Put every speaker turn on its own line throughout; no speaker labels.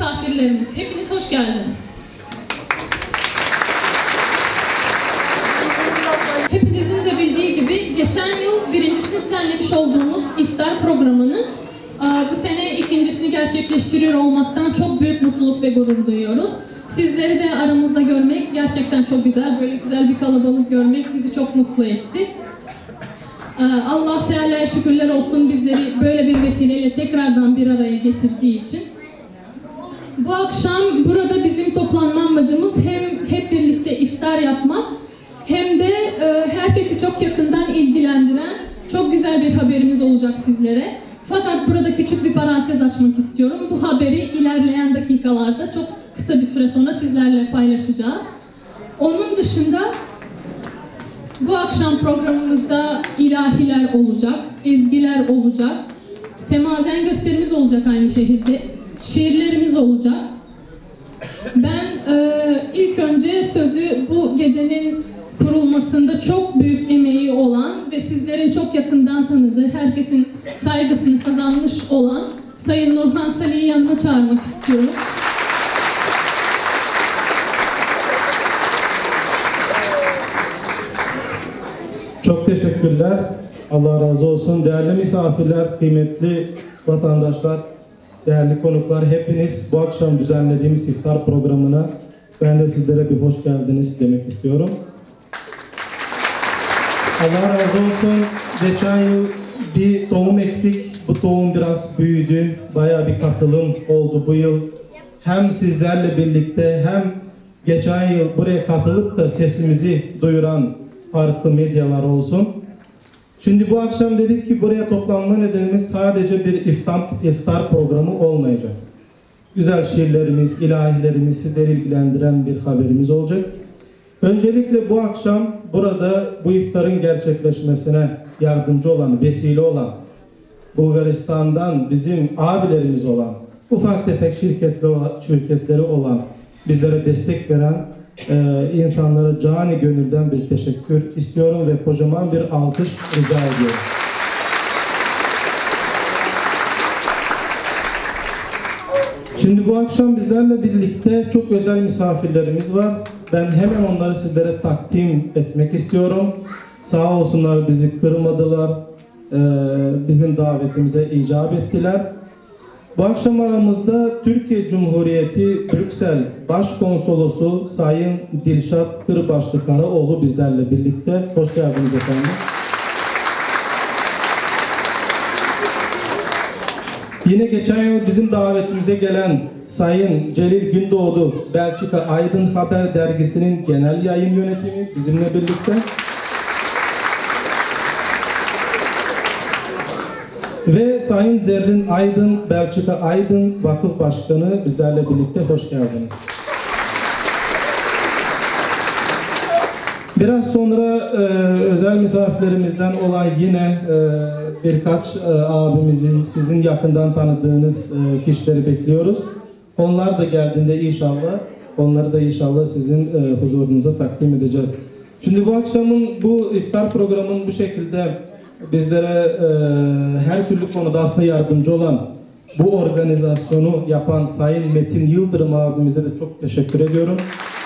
misafirlerimiz, hepiniz hoş geldiniz. Hepinizin de bildiği gibi geçen yıl 1. sınıf düzenlemiş olduğumuz iftar programını bu sene ikincisini gerçekleştiriyor olmaktan çok büyük mutluluk ve gurur duyuyoruz. Sizleri de aramızda görmek gerçekten çok güzel. Böyle güzel bir kalabalık görmek bizi çok mutlu etti. Allah Teala'ya şükürler olsun bizleri böyle bir vesileyle tekrardan bir araya getirdiği için. Bu akşam burada bizim toplanma amacımız hem hep birlikte iftar yapmak hem de herkesi çok yakından ilgilendiren çok güzel bir haberimiz olacak sizlere. Fakat burada küçük bir parantez açmak istiyorum. Bu haberi ilerleyen dakikalarda çok kısa bir süre sonra sizlerle paylaşacağız. Onun dışında bu akşam programımızda ilahiler olacak, ezgiler olacak, semazen gösterimiz olacak aynı şehirde, şiirlerimiz olacak. Ben ilk önce sözü bu gecenin kurulmasında çok büyük emeği olan ve sizlerin çok yakından tanıdığı, herkesin saygısını kazanmış olan Sayın Nurhan Salih'i yanına çağırmak istiyorum.
Çok teşekkürler. Allah razı olsun. Değerli misafirler, kıymetli vatandaşlar, değerli konuklar, hepiniz bu akşam düzenlediğimiz iftar programına ben de sizlere bir hoş geldiniz demek istiyorum. Allah razı olsun. Geçen yıl bir tohum ektik. Bu tohum biraz büyüdü. Bayağı bir katılım oldu bu yıl. Hem sizlerle birlikte hem geçen yıl buraya katılıp da sesimizi duyuran farklı medyalar olsun. Şimdi bu akşam dedik ki buraya toplanma nedenimiz sadece bir iftar programı olmayacak. Güzel şiirlerimiz, ilahilerimiz, sizleri ilgilendiren bir haberimiz olacak. Öncelikle bu akşam burada bu iftarın gerçekleşmesine yardımcı olan, vesile olan, Bulgaristan'dan bizim abilerimiz olan, ufak tefek şirketleri olan, bizlere destek veren insanlara cani gönülden bir teşekkür istiyorum ve kocaman bir alkış rica ediyorum. Şimdi bu akşam bizlerle birlikte çok özel misafirlerimiz var. Ben hemen onları sizlere takdim etmek istiyorum. Sağ olsunlar, bizi kırmadılar. Bizim davetimize icap ettiler. Bu akşam aramızda Türkiye Cumhuriyeti Brüksel Başkonsolosu Sayın Dilşat Kırbaşlı Karaoğlu bizlerle birlikte. Hoş geldiniz efendim. Yine geçen yıl bizim davetimize gelen Sayın Celil Gündoğdu, Belçika Aydın Haber Dergisi'nin genel yayın yönetimi bizimle birlikte. Ve Sayın Zerrin Aydın, Belçika Aydın Vakıf Başkanı bizlerle birlikte. Hoş geldiniz. Biraz sonra özel misafirlerimizden olan yine birkaç abimizi, sizin yakından tanıdığınız kişileri bekliyoruz. Onlar da geldiğinde inşallah, onları da inşallah sizin huzurunuza takdim edeceğiz. Şimdi bu akşamın, bu iftar programının bu şekilde bizlere her türlü konuda aslında yardımcı olan, bu organizasyonu yapan Sayın Metin Yıldırım abimize de çok teşekkür ediyorum.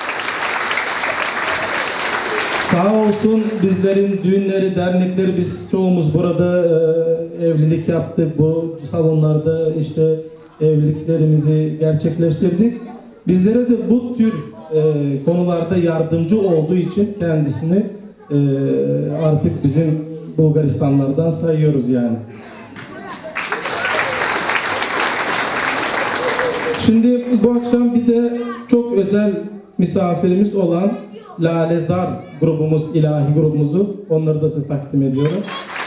Sağ olsun, bizlerin düğünleri, dernekleri, biz çoğumuz burada evlilik yaptık. Bu salonlarda işte evliliklerimizi gerçekleştirdik. Bizlere de bu tür konularda yardımcı olduğu için kendisini artık bizim Bulgaristanlardan sayıyoruz yani. Şimdi bu akşam bir de çok özel misafirimiz olan Lalezar grubumuz, ilahi grubumuzu, onları da size takdim ediyorum.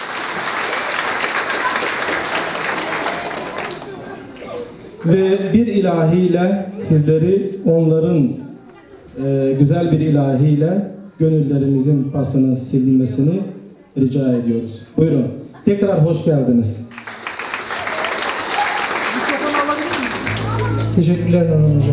Ve bir ilahiyle sizleri onların güzel bir ilahiyle gönüllerimizin pasını silmesini rica ediyoruz. Buyurun. Tekrar hoş geldiniz.
Teşekkürler Nurhan Hocam.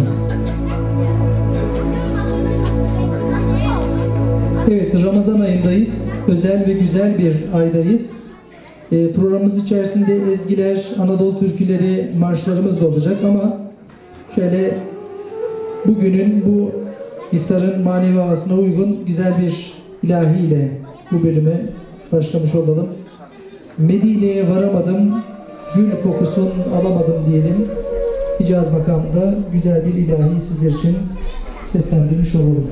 Evet, Ramazan ayındayız. Özel ve güzel bir aydayız. Programımız içerisinde ezgiler, Anadolu türküleri, marşlarımız da olacak ama şöyle bugünün bu iftarın manevi havasına uygun güzel bir ilahiyle bu bölüme başlamış olalım. Medine'ye varamadım, gül kokusun alamadım diyelim. Hicaz makamında güzel bir ilahi sizler için seslendirmiş olalım.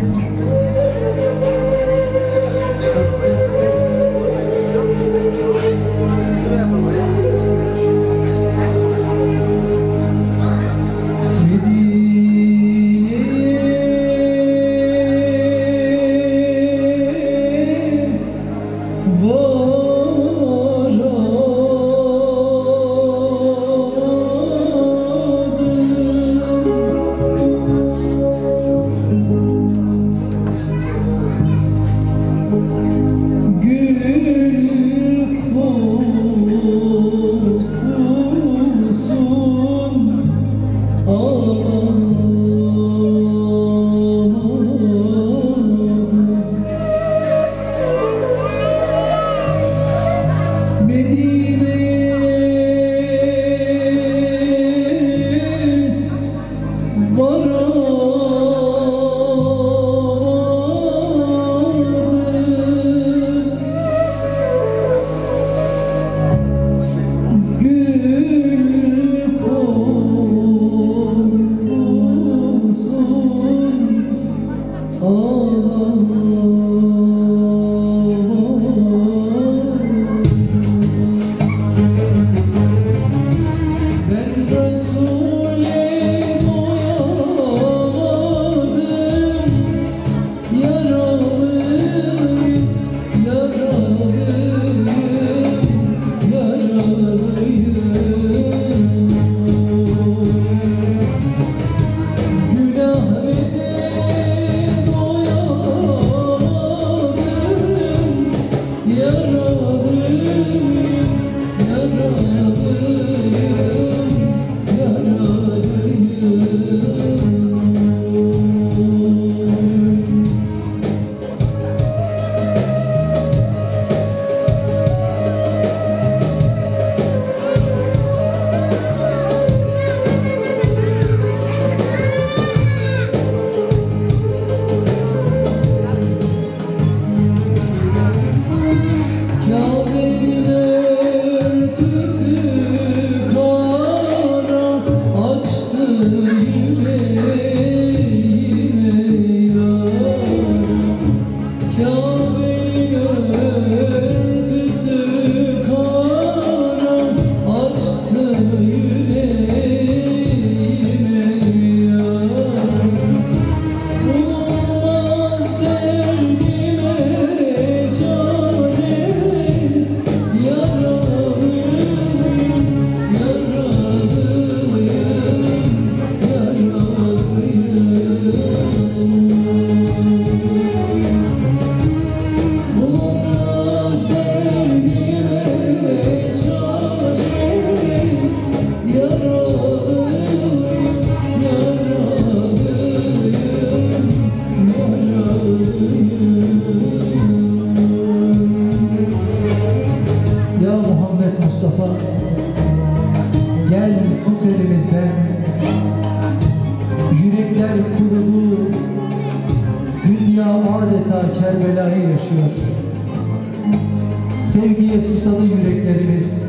Sevgiye susadı yüreklerimiz,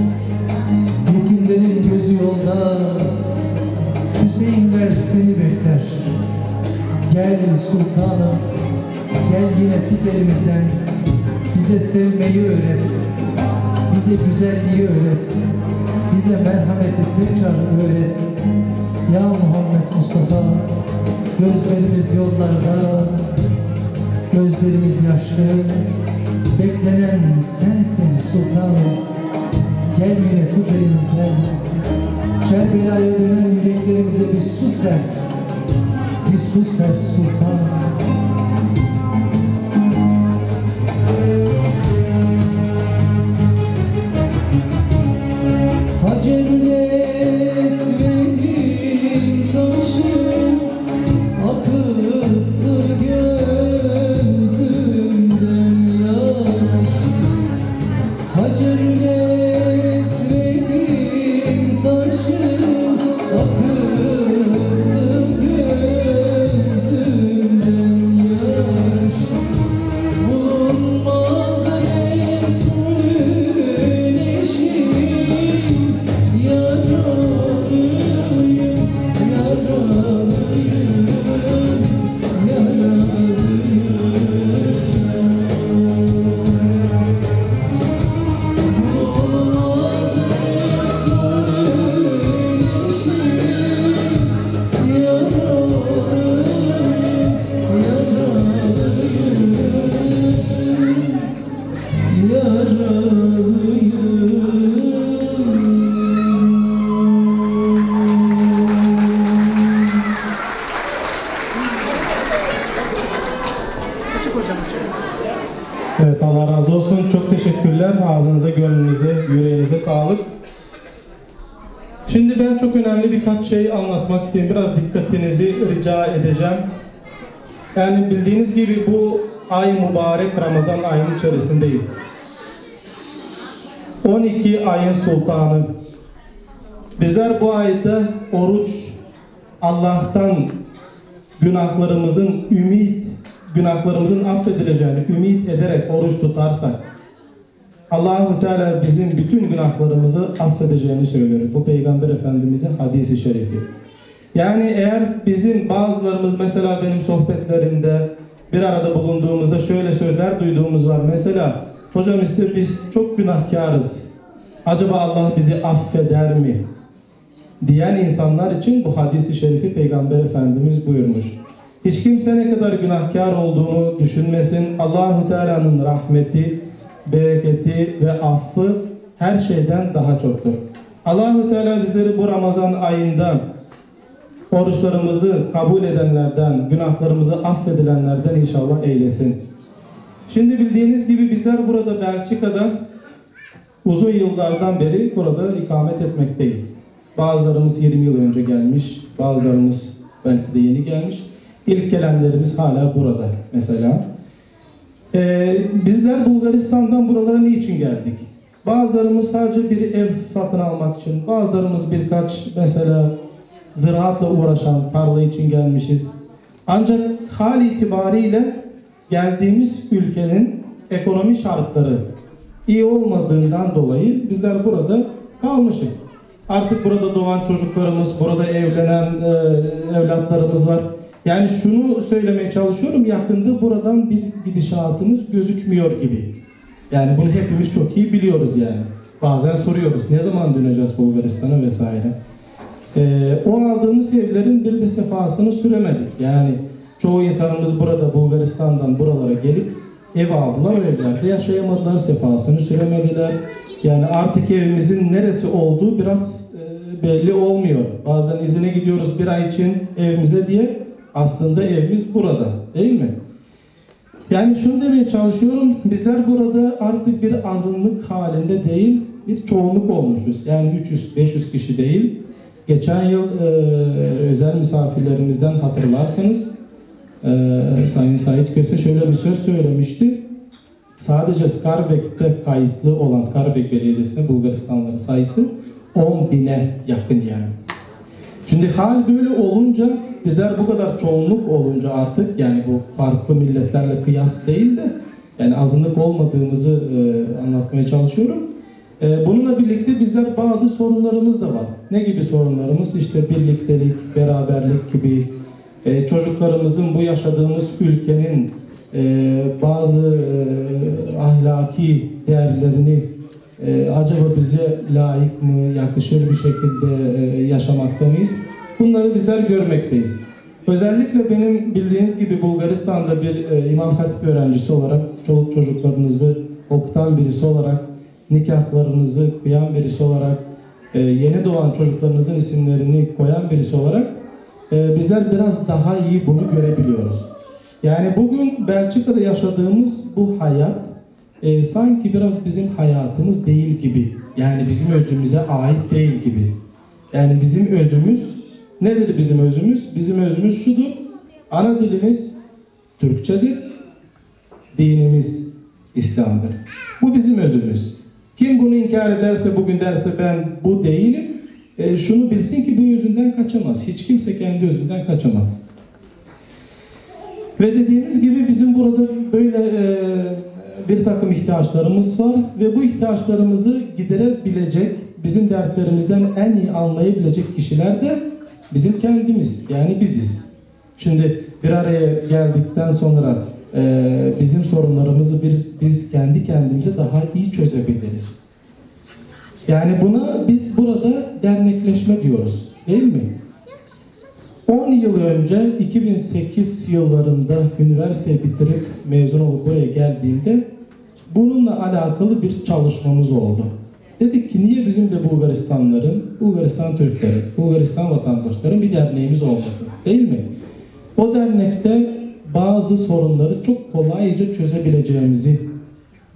yetimlerin gözü yolda, Hüseyinler seni bekler. Gel sultanım, gel yine tut elimizden, bize sevmeyi öğret, bize güzelliği öğret, bize merhameti tekrar öğret. Ya Muhammed Mustafa, gözlerimiz yollarda, gözlerimiz yaşlı, beklenen sensin sultanım. Gel yine tut elimizden, Kerbela'ya dönen yüreklerimize bir su ser, bir su ser sultanım. Hacerül Esved'in taşı akıttı gözümden yaş. Hacerül Esved'in taşı akıttı
teşekkürler. Ağzınıza, gönlünüze, yüreğinize sağlık. Şimdi ben çok önemli birkaç şey anlatmak istiyorum. Biraz dikkatinizi rica edeceğim. Yani bildiğiniz gibi bu ay mübarek Ramazan ayının içerisindeyiz. 12 ayın sultanı. Bizler bu ayda oruç, Allah'tan günahlarımızın affedileceğini ümit ederek oruç tutarsak, Allah-u Teala bizim bütün günahlarımızı affedeceğini söylüyor. Bu Peygamber Efendimiz'in hadisi şerifi. Yani eğer bizim bazılarımız, mesela benim sohbetlerimde bir arada bulunduğumuzda şöyle sözler duyduğumuz var. Mesela, hocam işte biz çok günahkarız. Acaba Allah bizi affeder mi? Diyen insanlar için bu hadisi şerifi Peygamber Efendimiz buyurmuş. Hiç kimse ne kadar günahkar olduğunu düşünmesin. Allah-u Teala'nın rahmeti, bereketi ve affı her şeyden daha çoktur. Allah-u Teala bizleri bu Ramazan ayında oruçlarımızı kabul edenlerden, günahlarımızı affedilenlerden inşallah eylesin. Şimdi bildiğiniz gibi bizler burada Belçika'da uzun yıllardan beri burada ikamet etmekteyiz. Bazılarımız 20 yıl önce gelmiş, bazılarımız belki de yeni gelmiş. İlk gelenlerimiz hala burada mesela. Bizler Bulgaristan'dan buralara niçin geldik? Bazılarımız sadece bir ev satın almak için, bazılarımız birkaç mesela ziraatla uğraşan tarla için gelmişiz. Ancak hal itibariyle geldiğimiz ülkenin ekonomi şartları iyi olmadığından dolayı bizler burada kalmışız. Artık burada doğan çocuklarımız, burada evlenen evlatlarımız var. Yani şunu söylemeye çalışıyorum, yakında buradan bir gidişatımız gözükmüyor gibi. Yani bunu hepimiz çok iyi biliyoruz yani. Bazen soruyoruz, ne zaman döneceğiz Bulgaristan'a vesaire. O aldığımız evlerin bir de sefasını süremedik. Yani çoğu insanımız burada Bulgaristan'dan buralara gelip ev aldılar, o evlerde yaşayamadılar, sefasını süremediler. Yani artık evimizin neresi olduğu biraz belli olmuyor. Bazen izine gidiyoruz bir ay için evimize diye, aslında evimiz burada, değil mi? Yani şunu demeye çalışıyorum, bizler burada artık bir azınlık halinde değil, bir çoğunluk olmuşuz. Yani 300-500 kişi değil. Geçen yıl özel misafirlerimizden hatırlarsanız Sayın Sait Köse şöyle bir söz söylemişti. Sadece Skarbek'te kayıtlı olan Skarbek Belediyesi'nde Bulgaristanlıların sayısı 10.000'e yakın yani. Şimdi hal böyle olunca, bizler bu kadar çoğunluk olunca artık, yani bu farklı milletlerle kıyas değil de yani azınlık olmadığımızı anlatmaya çalışıyorum. Bununla birlikte bizler bazı sorunlarımız da var. Ne gibi sorunlarımız? İşte birliktelik, beraberlik gibi, çocuklarımızın bu yaşadığımız ülkenin bazı ahlaki değerlerini acaba bize layık mı, yakışır bir şekilde yaşamakta mıyız? Bunları bizler görmekteyiz. Özellikle benim bildiğiniz gibi Bulgaristan'da bir İmam Hatip öğrencisi olarak, çoluk çocuklarınızı okutan birisi olarak, nikahlarınızı kıyan birisi olarak, yeni doğan çocuklarınızın isimlerini koyan birisi olarak bizler biraz daha iyi bunu görebiliyoruz. Yani bugün Belçika'da yaşadığımız bu hayat sanki biraz bizim hayatımız değil gibi. Yani bizim özümüze ait değil gibi. Yani bizim özümüz, nedir bizim özümüz? Bizim özümüz şudur: ana dilimiz Türkçedir, dinimiz İslam'dır. Bu bizim özümüz. Kim bunu inkar ederse, bugün derse ben bu değilim, şunu bilsin ki bu yüzünden kaçamaz. Hiç kimse kendi özünden kaçamaz. Ve dediğimiz gibi bizim burada böyle bir takım ihtiyaçlarımız var ve bu ihtiyaçlarımızı giderebilecek, bizim dertlerimizden en iyi anlayabilecek kişiler de bizim kendimiz, yani biziz. Şimdi bir araya geldikten sonra bizim sorunlarımızı biz kendi kendimize daha iyi çözebiliriz. Yani buna biz burada dernekleşme diyoruz, değil mi? 10 yıl önce 2008 yıllarında üniversite bitirip mezun olup buraya geldiğimde bununla alakalı bir çalışmamız oldu. Dedik ki niye bizim de Bulgaristanların, Bulgaristan Türkleri, Bulgaristan vatandaşların bir derneğimiz olmasın, değil mi? O dernekte bazı sorunları çok kolayca çözebileceğimizi,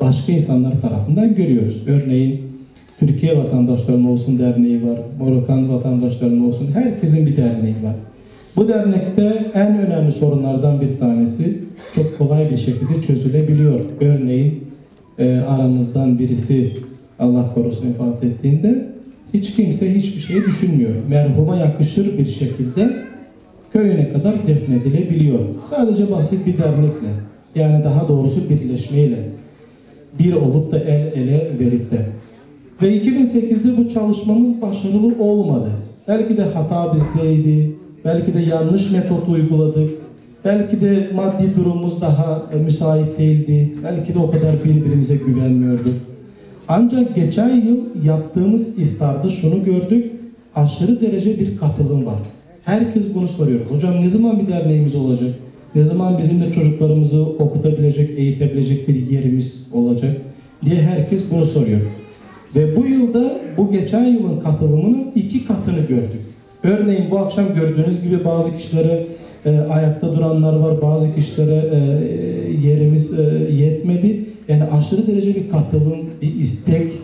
başka insanlar tarafından görüyoruz. Örneğin Türkiye Vatandaşlarının Olsun Derneği var, Moroccan Vatandaşlarının Olsun, herkesin bir derneği var. Bu dernekte en önemli sorunlardan bir tanesi çok kolay bir şekilde çözülebiliyor. Örneğin aramızdan birisi Allah korusun vefat ettiğinde hiç kimse hiçbir şey düşünmüyor. Merhuma yakışır bir şekilde köyüne kadar defnedilebiliyor. Sadece basit bir dernekle, yani daha doğrusu birleşmeyle, bir olup da el ele verip de. Ve 2008'de bu çalışmamız başarılı olmadı. Belki de hata bizdeydi, belki de yanlış metot uyguladık, belki de maddi durumumuz daha müsait değildi, belki de o kadar birbirimize güvenmiyorduk. Ancak geçen yıl yaptığımız iftarda şunu gördük, aşırı derece bir katılım var. Herkes bunu soruyor. Hocam ne zaman bir derneğimiz olacak? Ne zaman bizim de çocuklarımızı okutabilecek, eğitebilecek bir yerimiz olacak diye herkes bunu soruyor. Ve bu yılda bu geçen yılın katılımının 2 katını gördük. Örneğin bu akşam gördüğünüz gibi bazı kişilere ayakta duranlar var, bazı kişilere yerimiz yetmedi. Yani aşırı derece bir katılım, bir istek,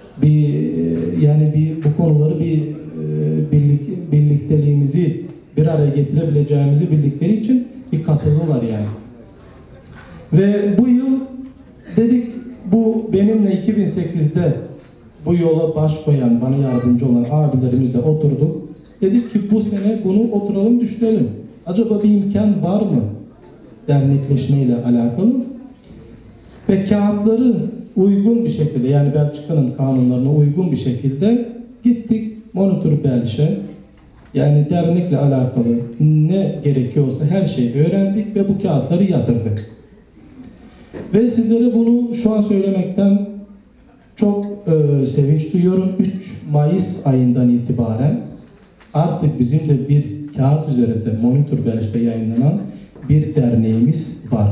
bu konuları birlikteliğimizi bir araya getirebileceğimizi bildikleri için bir katılım var yani. Ve bu yıl dedik, bu benimle 2008'de bu yola baş koyan, bana yardımcı olan abilerimizle oturduk. Dedik ki bu sene bunu oturalım düşünelim. Acaba bir imkan var mı dernekleşmeyle alakalı? Ve kağıtları uygun bir şekilde, yani Belçika'nın kanunlarına uygun bir şekilde gittik Monitor Belç'e. Yani dernekle alakalı ne gerekiyorsa her şeyi öğrendik ve bu kağıtları yatırdık. Ve sizlere bunu şu an söylemekten çok sevinç duyuyorum. 3 Mayıs ayından itibaren artık bizim de bir kağıt üzerinde Monitor Belç'te yayınlanan bir derneğimiz var.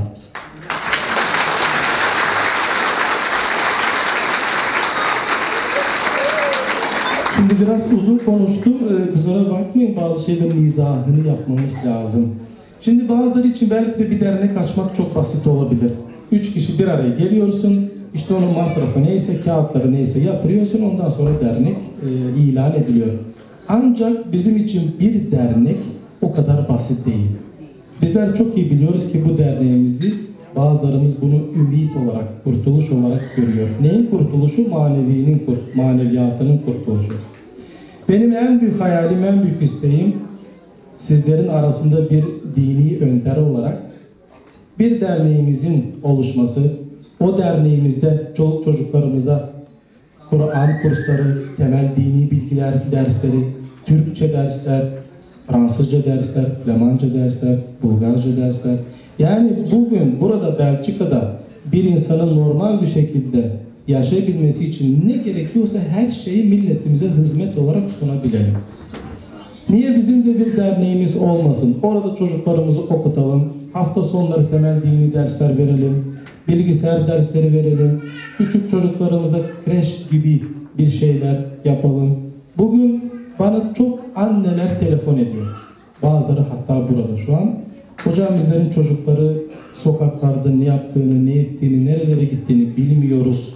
Şimdi biraz uzun konuştum. Kusura bakmayın, bazı şeylerin izahını yapmamız lazım. Şimdi bazıları için belki de bir dernek açmak çok basit olabilir. 3 kişi bir araya geliyorsun, işte onun masrafı neyse, kağıtları neyse yatırıyorsun, ondan sonra dernek ilan ediliyor. Ancak bizim için bir dernek o kadar basit değil. Bizler çok iyi biliyoruz ki bu derneğimizi bazılarımız bunu ümit olarak, kurtuluş olarak görüyor. Neyin kurtuluşu? Maneviyatının kurtuluşu. Benim en büyük hayalim, en büyük isteğim sizlerin arasında bir dini önder olarak bir derneğimizin oluşması, o derneğimizde çocuklarımıza Kur'an kursları, temel dini bilgiler dersleri, Türkçe dersler, Fransızca dersler, Flamanca dersler, Bulgarca dersler. Yani bugün burada Belçika'da bir insanın normal bir şekilde yaşayabilmesi için ne gerekiyorsa her şeyi milletimize hizmet olarak sunabilelim. Niye bizim de bir derneğimiz olmasın? Orada çocuklarımızı okutalım, hafta sonları temel dini dersler verelim, bilgisayar dersleri verelim, küçük çocuklarımıza kreş gibi bir şeyler yapalım. Bugün bana çok anneler telefon ediyor. Bazıları hatta burada şu an. Hocam bizlerin çocukları sokaklarda ne yaptığını, ne ettiğini, nerelere gittiğini bilmiyoruz.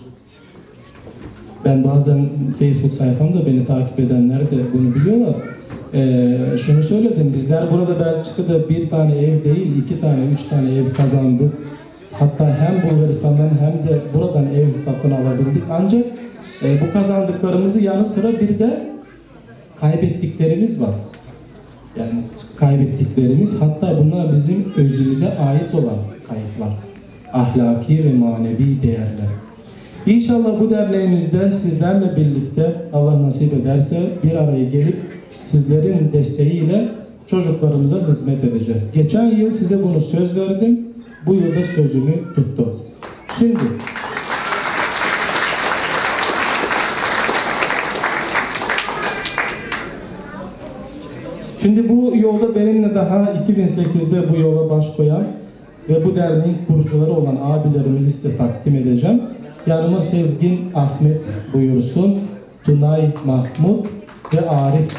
Ben bazen Facebook sayfamda beni takip edenler de bunu biliyorlar. Şunu söyledim, bizler burada Belçika'da bir tane ev değil, 2 tane, 3 tane ev kazandık. Hatta hem Bulgaristan'dan hem de buradan ev satın alabildik. Ancak bu kazandıklarımızı yanı sıra bir de kaybettiklerimiz var. Yani kaybettiklerimiz, hatta bunlar bizim özümüze ait olan kayıplar. Ahlaki ve manevi değerler. İnşallah bu derneğimizde sizlerle birlikte Allah nasip ederse bir araya gelip sizlerin desteğiyle çocuklarımıza hizmet edeceğiz. Geçen yıl size bunu söz verdim. Bu yılda sözümü tuttum. Şimdi bu yolda benimle daha 2008'de bu yola baş koyan ve bu derneğin kurucuları olan abilerimizi size takdim edeceğim. Yanıma Sezgin Ahmet buyursun, Tunay Mahmut ve Arif.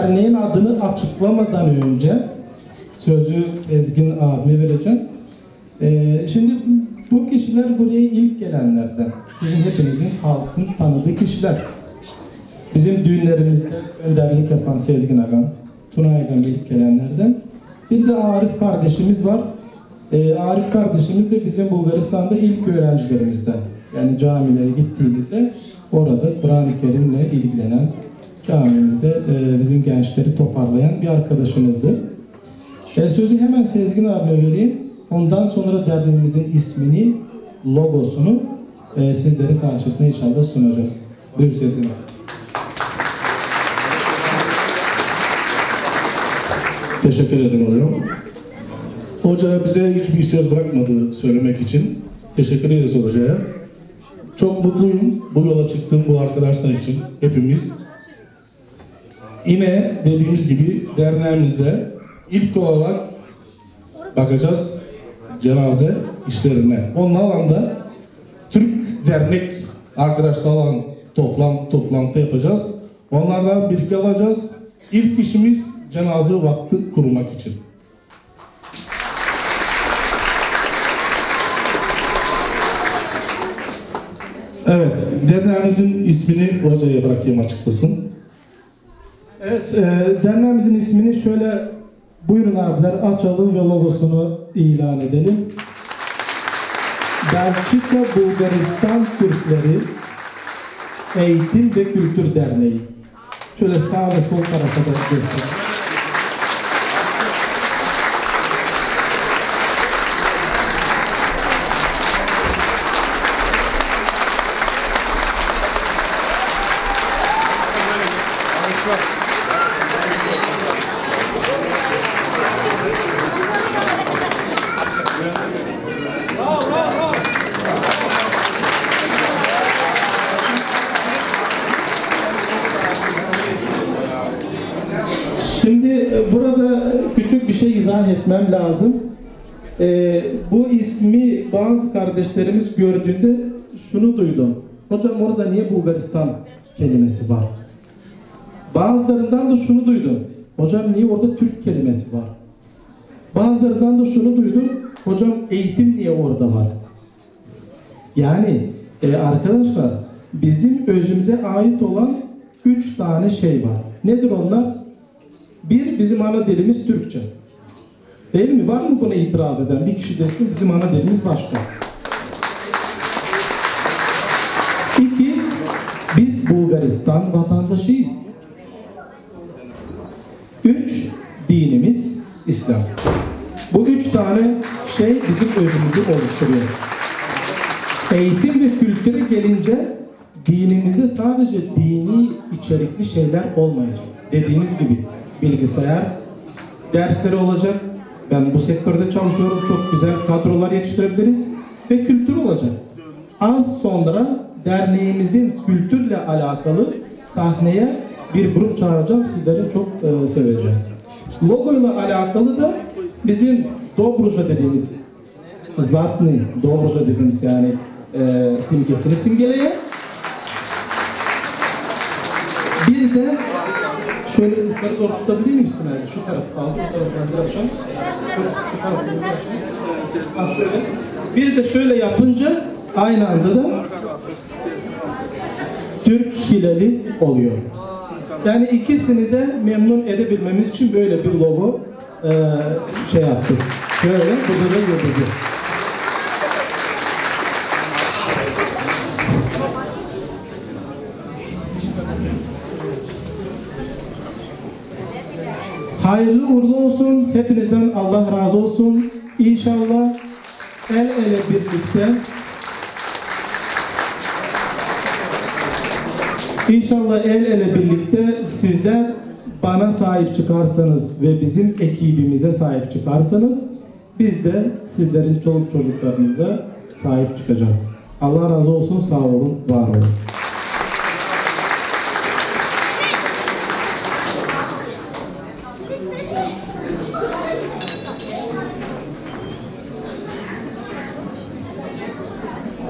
derneğin adını açıklamadan önce sözü Sezgin abime vereceğim. Şimdi bu kişiler buraya ilk gelenlerden. Sizin hepinizin halkın tanıdığı kişiler. Bizim düğünlerimizde önderlik yapan Sezgin Agam, Tunay Agam ilk gelenlerden. Bir de Arif kardeşimiz var. Arif kardeşimiz de bizim Bulgaristan'da ilk öğrencilerimizden. Yani camilere gittiğimizde orada Kur'an-ı Kerim'le ilgilenen, camimizde bizim gençleri toparlayan bir arkadaşımızdı. Sözü hemen Sezgin abime vereyim. Ondan sonra derneğimizin ismini, logosunu sizlerin karşısına inşallah sunacağız. Buyur Sezgin abi.
Teşekkür ederim hocam. Hoca bize hiçbir söz bırakmadı söylemek için. Teşekkür ederiz hocaya. Çok mutluyum bu yola çıktığım bu arkadaşlar için hepimiz. Yine dediğimiz gibi derneğimizde ilk olarak bakacağız cenaze işlerine. Onun alanda Türk dernek arkadaşlarla toplantı yapacağız. Onlardan bilgi alacağız. İlk işimiz cenaze vakti kurmak için. Evet, derneğimizin ismini hocaya bırakayım açıklasın.
Evet, derneğimizin ismini şöyle buyurun abiler açalım ve logosunu ilan edelim. Belçika Bulgaristan Türkleri Eğitim ve Kültür Derneği. Şöyle sağ ve sol tarafa da göstereyim. Şimdi burada küçük bir şey izah etmem lazım. Bu ismi bazı kardeşlerimiz gördüğünde şunu duydum. Hocam orada niye Bulgaristan kelimesi var? Bazılarından da şunu duydum. Hocam niye orada Türk kelimesi var? Bazılarından da şunu duydum. Hocam eğitim niye orada var? Yani arkadaşlar bizim özümüze ait olan 3 tane şey var. Nedir onlar? Bir, bizim ana dilimiz Türkçe. Değil mi? Var mı buna itiraz eden? Bir kişi desin bizim ana dilimiz başka. 2, biz Bulgaristan vatandaşıyız. 3, dinimiz İslam. Bu 3 tane şey bizim özümüzü oluşturuyor. Eğitim ve kültüre gelince dinimizde sadece dini içerikli şeyler olmayacak. Dediğimiz gibi bilgisayar dersleri olacak. Ben bu sektörde çalışıyorum. Çok güzel kadrolar yetiştirebiliriz. Ve kültür olacak. Az sonra derneğimizin kültürle alakalı sahneye bir grup çağıracağım. Sizleri çok seveceğim. Logoyla alakalı da bizim Dobruja dediğimiz Zlatni Dobruja dediğimiz yani simgesini simgeleyen. Bir de şöyle yukarı doğru tutabilir miyiz Tunay? Şu taraf kaldı, bu taraftan biraz aşağı. Şu taraftan biraz aşağı. Şöyle. Bir de şöyle yapınca aynı anda da Türk hilali oluyor. Yani ikisini de memnun edebilmemiz için böyle bir logo şey yaptık. Şöyle, burada da yıldızı. Hayırlı uğurlu olsun. Hepinizden Allah razı olsun. İnşallah el ele birlikte sizler bana sahip çıkarsanız ve bizim ekibimize sahip çıkarsanız biz de sizlerin çoluk çocuklarınıza sahip çıkacağız. Allah razı olsun. Sağ olun. Var olun.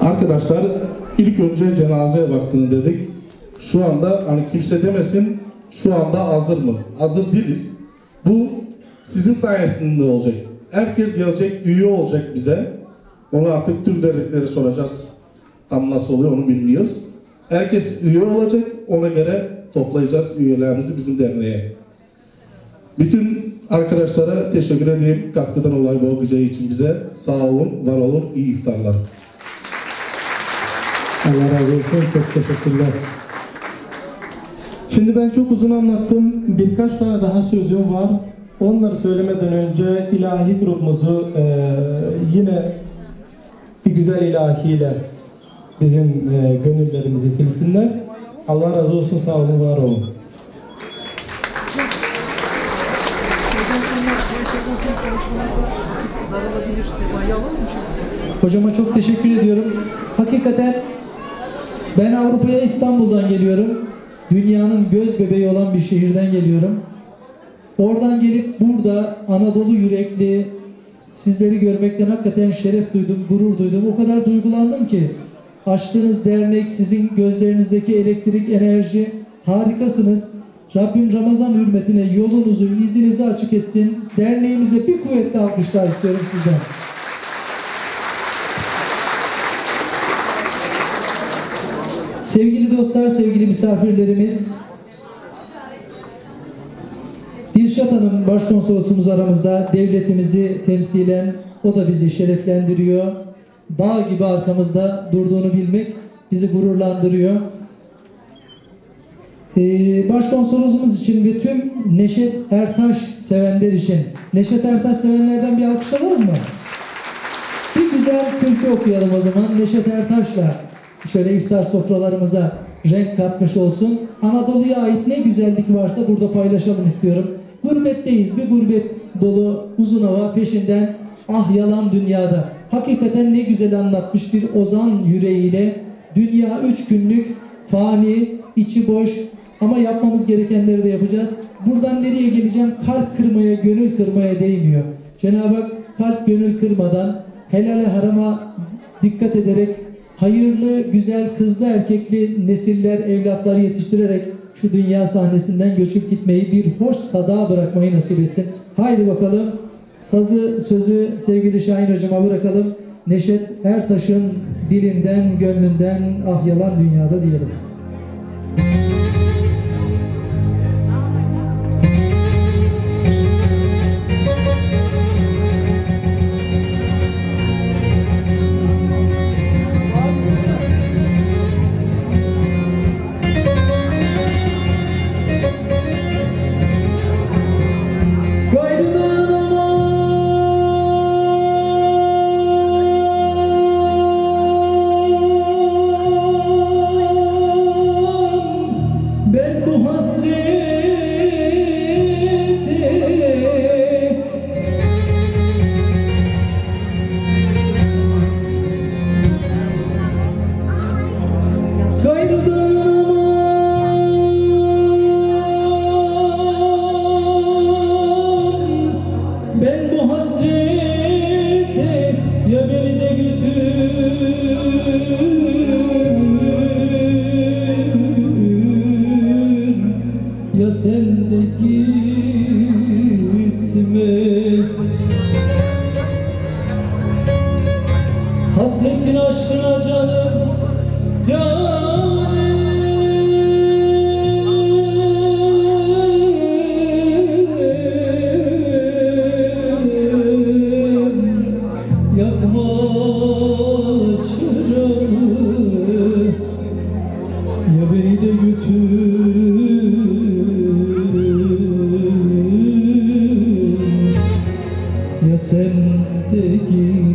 Arkadaşlar ilk önce cenaze vaktini dedik. Şu anda hani kimse demesin şu anda hazır mı? Hazır değiliz. Bu sizin sayesinde olacak. Herkes gelecek, üye olacak bize. Onu artık tüm dernekleri soracağız. Tam nasıl oluyor onu bilmiyoruz. Herkes üye olacak, ona göre toplayacağız üyelerimizi bizim derneğe. Bütün arkadaşlara teşekkür edeyim katkıdan olay bu gece için bize. Sağ olun, var olun, iyi iftarlar.
Allah razı olsun, çok teşekkürler. Şimdi ben çok uzun anlattım. Birkaç tane daha sözüm var. Onları söylemeden önce ilahi grubumuzu yine bir güzel ilahiyle bizim gönüllerimizi silsinler. Allah razı olsun, sağ olun, var olun.
Hocama çok teşekkür ediyorum. Hakikaten ben Avrupa'ya İstanbul'dan geliyorum. Dünyanın göz bebeği olan bir şehirden geliyorum. Oradan gelip burada Anadolu yürekli sizleri görmekten hakikaten şeref duydum, gurur duydum. O kadar duygulandım ki açtığınız dernek, sizin gözlerinizdeki elektrik, enerji harikasınız. Rabbim Ramazan hürmetine yolunuzu, izinizi açık etsin. Derneğimize bir kuvvetli alkışlar istiyorum sizden. Sevgili dostlar, sevgili misafirlerimiz, Dilşat Hanım başkonsolosumuz aramızda, devletimizi temsilen o da bizi şereflendiriyor. Dağ gibi arkamızda durduğunu bilmek bizi gururlandırıyor. Başkonsolosumuz için ve tüm Neşet Ertaş sevenler için, Neşet Ertaş sevenlerden bir alkış alalım mı? Bir güzel türkü okuyalım o zaman Neşet Ertaş'la. Şöyle iftar sofralarımıza renk katmış olsun. Anadolu'ya ait ne güzellik varsa burada paylaşalım istiyorum. Gurbetteyiz, bir gurbet dolu uzun hava peşinden ah yalan dünyada. Hakikaten ne güzel anlatmış bir ozan yüreğiyle. Dünya 3 günlük, fani, içi boş ama yapmamız gerekenleri de yapacağız. Buradan nereye geleceğim? Kalp kırmaya, gönül kırmaya değmiyor. Cenab-ı Hak kalp gönül kırmadan, helale harama dikkat ederek, hayırlı, güzel, kızlı, erkekli nesiller, evlatlar yetiştirerek şu dünya sahnesinden göçüp gitmeyi, bir hoş sada bırakmayı nasip etsin. Haydi bakalım, sazı, sözü sevgili Şahin Hocama bırakalım. Neşet Ertaş'ın dilinden, gönlünden ah yalan dünyada diyelim.
Hasretin aşkına canım, yakma çıramı, ya beni de götür, ya sen de git.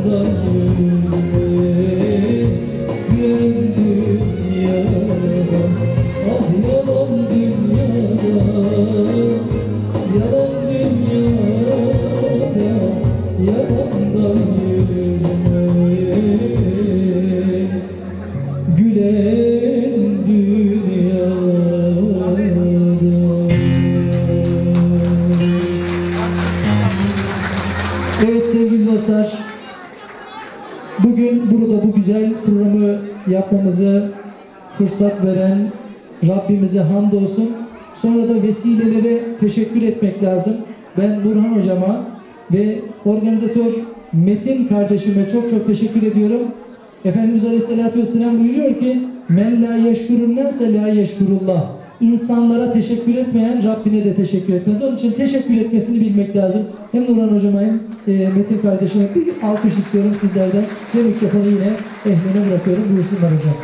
yalandan yüzüme, gülen dünyada, ah yalan dünyada, yalan dünyada, yalandan yüzüme, gülen dünyada.
Evet sevgili dostlar, bugün burada bu güzel programı yapmamızı fırsat veren Rabbimize hamdolsun. Sonra da vesilelere teşekkür etmek lazım. Ben Nurhan hocama ve organizatör Metin kardeşime çok çok teşekkür ediyorum. Efendimiz Aleyhisselatü Vesselam buyuruyor ki men la yeşkurun nase la yeşkurullah. İnsanlara teşekkür etmeyen Rabbine de teşekkür etmez. Onun için teşekkür etmesini bilmek lazım. Hem Nurhan hocama hem Metin kardeşime bir alkış istiyorum sizlerden. Ve mikrofonu yine ehline bırakıyorum. Buyursunlar hocam.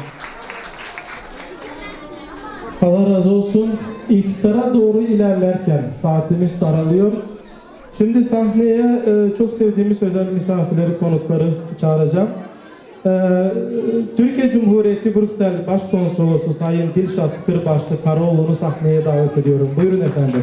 Allah razı olsun. İftara doğru ilerlerken saatimiz daralıyor. Şimdi sahneye çok sevdiğimiz özel misafirleri, konukları çağıracağım. Türkiye Cumhuriyeti Brüksel Başkonsolosu Sayın Dilşat Kırbaşlı Karaoğlu'nu sahneye davet ediyorum. Buyurun efendim.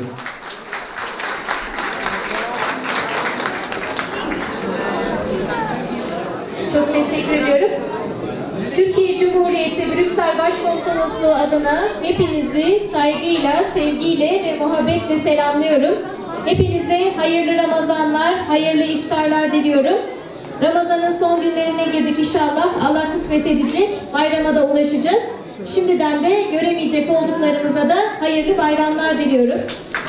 Çok teşekkür ediyorum. Türkiye Cumhuriyeti Brüksel Başkonsolosluğu adına hepinizi saygıyla, sevgiyle ve muhabbetle selamlıyorum. Hepinize hayırlı Ramazanlar, hayırlı iftarlar diliyorum. Ramazan'ın son günlerine girdik inşallah. Allah kısmet edecek. Bayrama da ulaşacağız. Şimdiden de göremeyecek olduklarımıza da hayırlı bayramlar diliyorum.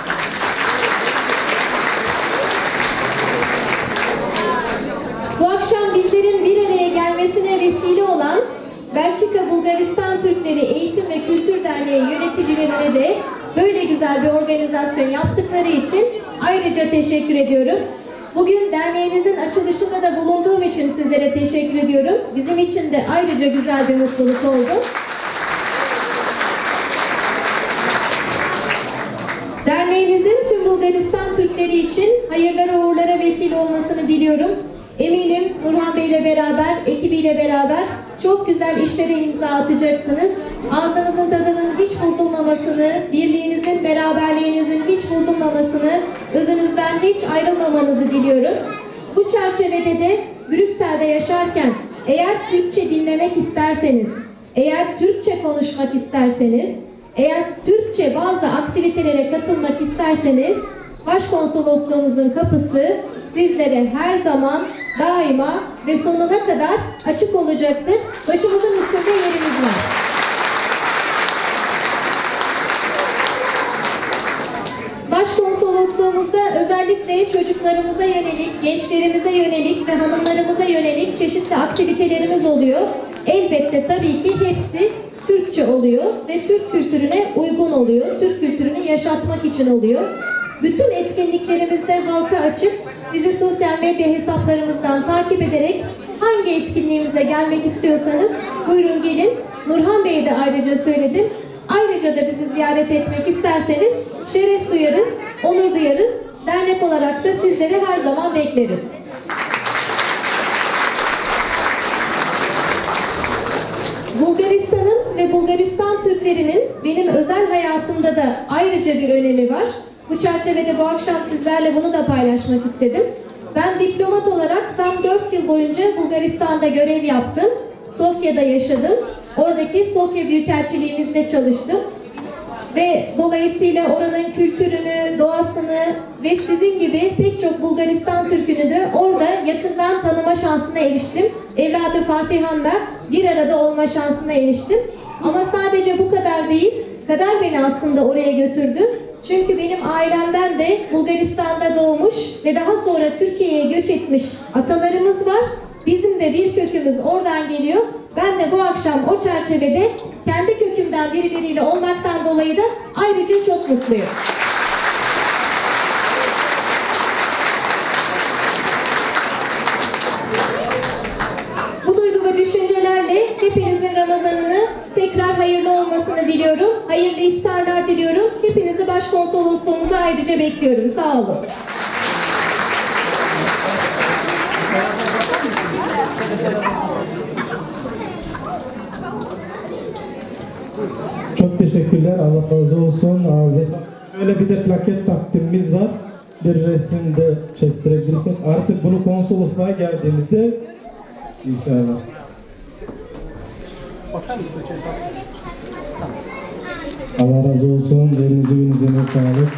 Bu akşam bizlerin bir araya gelmesine vesile olan Belçika Bulgaristan Türkleri Eğitim ve Kültür Derneği yöneticilerine de böyle güzel bir organizasyon yaptıkları için ayrıca teşekkür ediyorum. Bugün derneğinizin açılışında da bulunduğum için sizlere teşekkür ediyorum. Bizim için de ayrıca güzel bir mutluluk oldu. Derneğinizin tüm Bulgaristan Türkleri için hayırlara uğurlara vesile olmasını diliyorum. Eminim Nurhan Bey ile beraber, ekibiyle beraber çok güzel işlere imza atacaksınız. Ağzınızın tadının hiç bozulmamasını, birliğinizin, beraberliğinizin hiç bozulmamasını, özünüzden hiç ayrılmamanızı diliyorum. Bu çerçevede de Brüksel'de yaşarken eğer Türkçe dinlemek isterseniz, eğer Türkçe konuşmak isterseniz, eğer Türkçe bazı aktivitelere katılmak isterseniz Başkonsolosluğumuzun kapısı sizlere her zaman, daima ve sonuna kadar açık olacaktır. Başımızın üstünde yerimiz var. Başkonsolosluğumuzda özellikle çocuklarımıza yönelik, gençlerimize yönelik ve hanımlarımıza yönelik çeşitli aktivitelerimiz oluyor. Elbette tabii ki hepsi Türkçe oluyor ve Türk kültürüne uygun oluyor. Türk kültürünü yaşatmak için oluyor. Bütün etkinliklerimizde halka açık, bizi sosyal medya hesaplarımızdan takip ederek hangi etkinliğimize gelmek istiyorsanız buyurun gelin. Nurhan Bey'e de ayrıca söyledim. Ayrıca da bizi ziyaret etmek isterseniz şeref duyarız, onur duyarız. Dernek olarak da sizleri her zaman bekleriz. Bulgaristan'ın ve Bulgaristan Türklerinin benim özel hayatımda da ayrıca bir önemi var. Bu çerçevede bu akşam sizlerle bunu da paylaşmak istedim. Ben diplomat olarak tam 4 yıl boyunca Bulgaristan'da görev yaptım. Sofya'da yaşadım. Oradaki Sofya Büyükelçiliğimizde çalıştım. Ve dolayısıyla oranın kültürünü, doğasını ve sizin gibi pek çok Bulgaristan Türk'ünü de orada yakından tanıma şansına eriştim. Evladı Fatihan'la bir arada olma şansına eriştim. Ama sadece bu kadar değil, kader beni aslında oraya götürdü. Çünkü benim ailemden de Bulgaristan'da doğmuş ve daha sonra Türkiye'ye göç etmiş atalarımız var. Bizim de bir kökümüz oradan geliyor. Ben de bu akşam o çerçevede kendi kökümden birileriyle olmaktan dolayı da ayrıca çok mutluyum. Bu duygu ve düşüncelerle hepinizin Ramazan'ını tekrar hayırlı olmasını diliyorum. Hayırlı iftarlar diliyorum. Hepinizi Başkonsolosluğumuza ayrıca bekliyorum. Sağ olun.
teşekkürler. Allah razı olsun. Ağzınıza sağlık. Böyle bir de plaket takdimimiz var. Bir resim de çektirebilirsek. Artık bunu konsolosluğa geldiğimizde inşallah. Allah razı olsun. Elinize yüzünüze sağlık.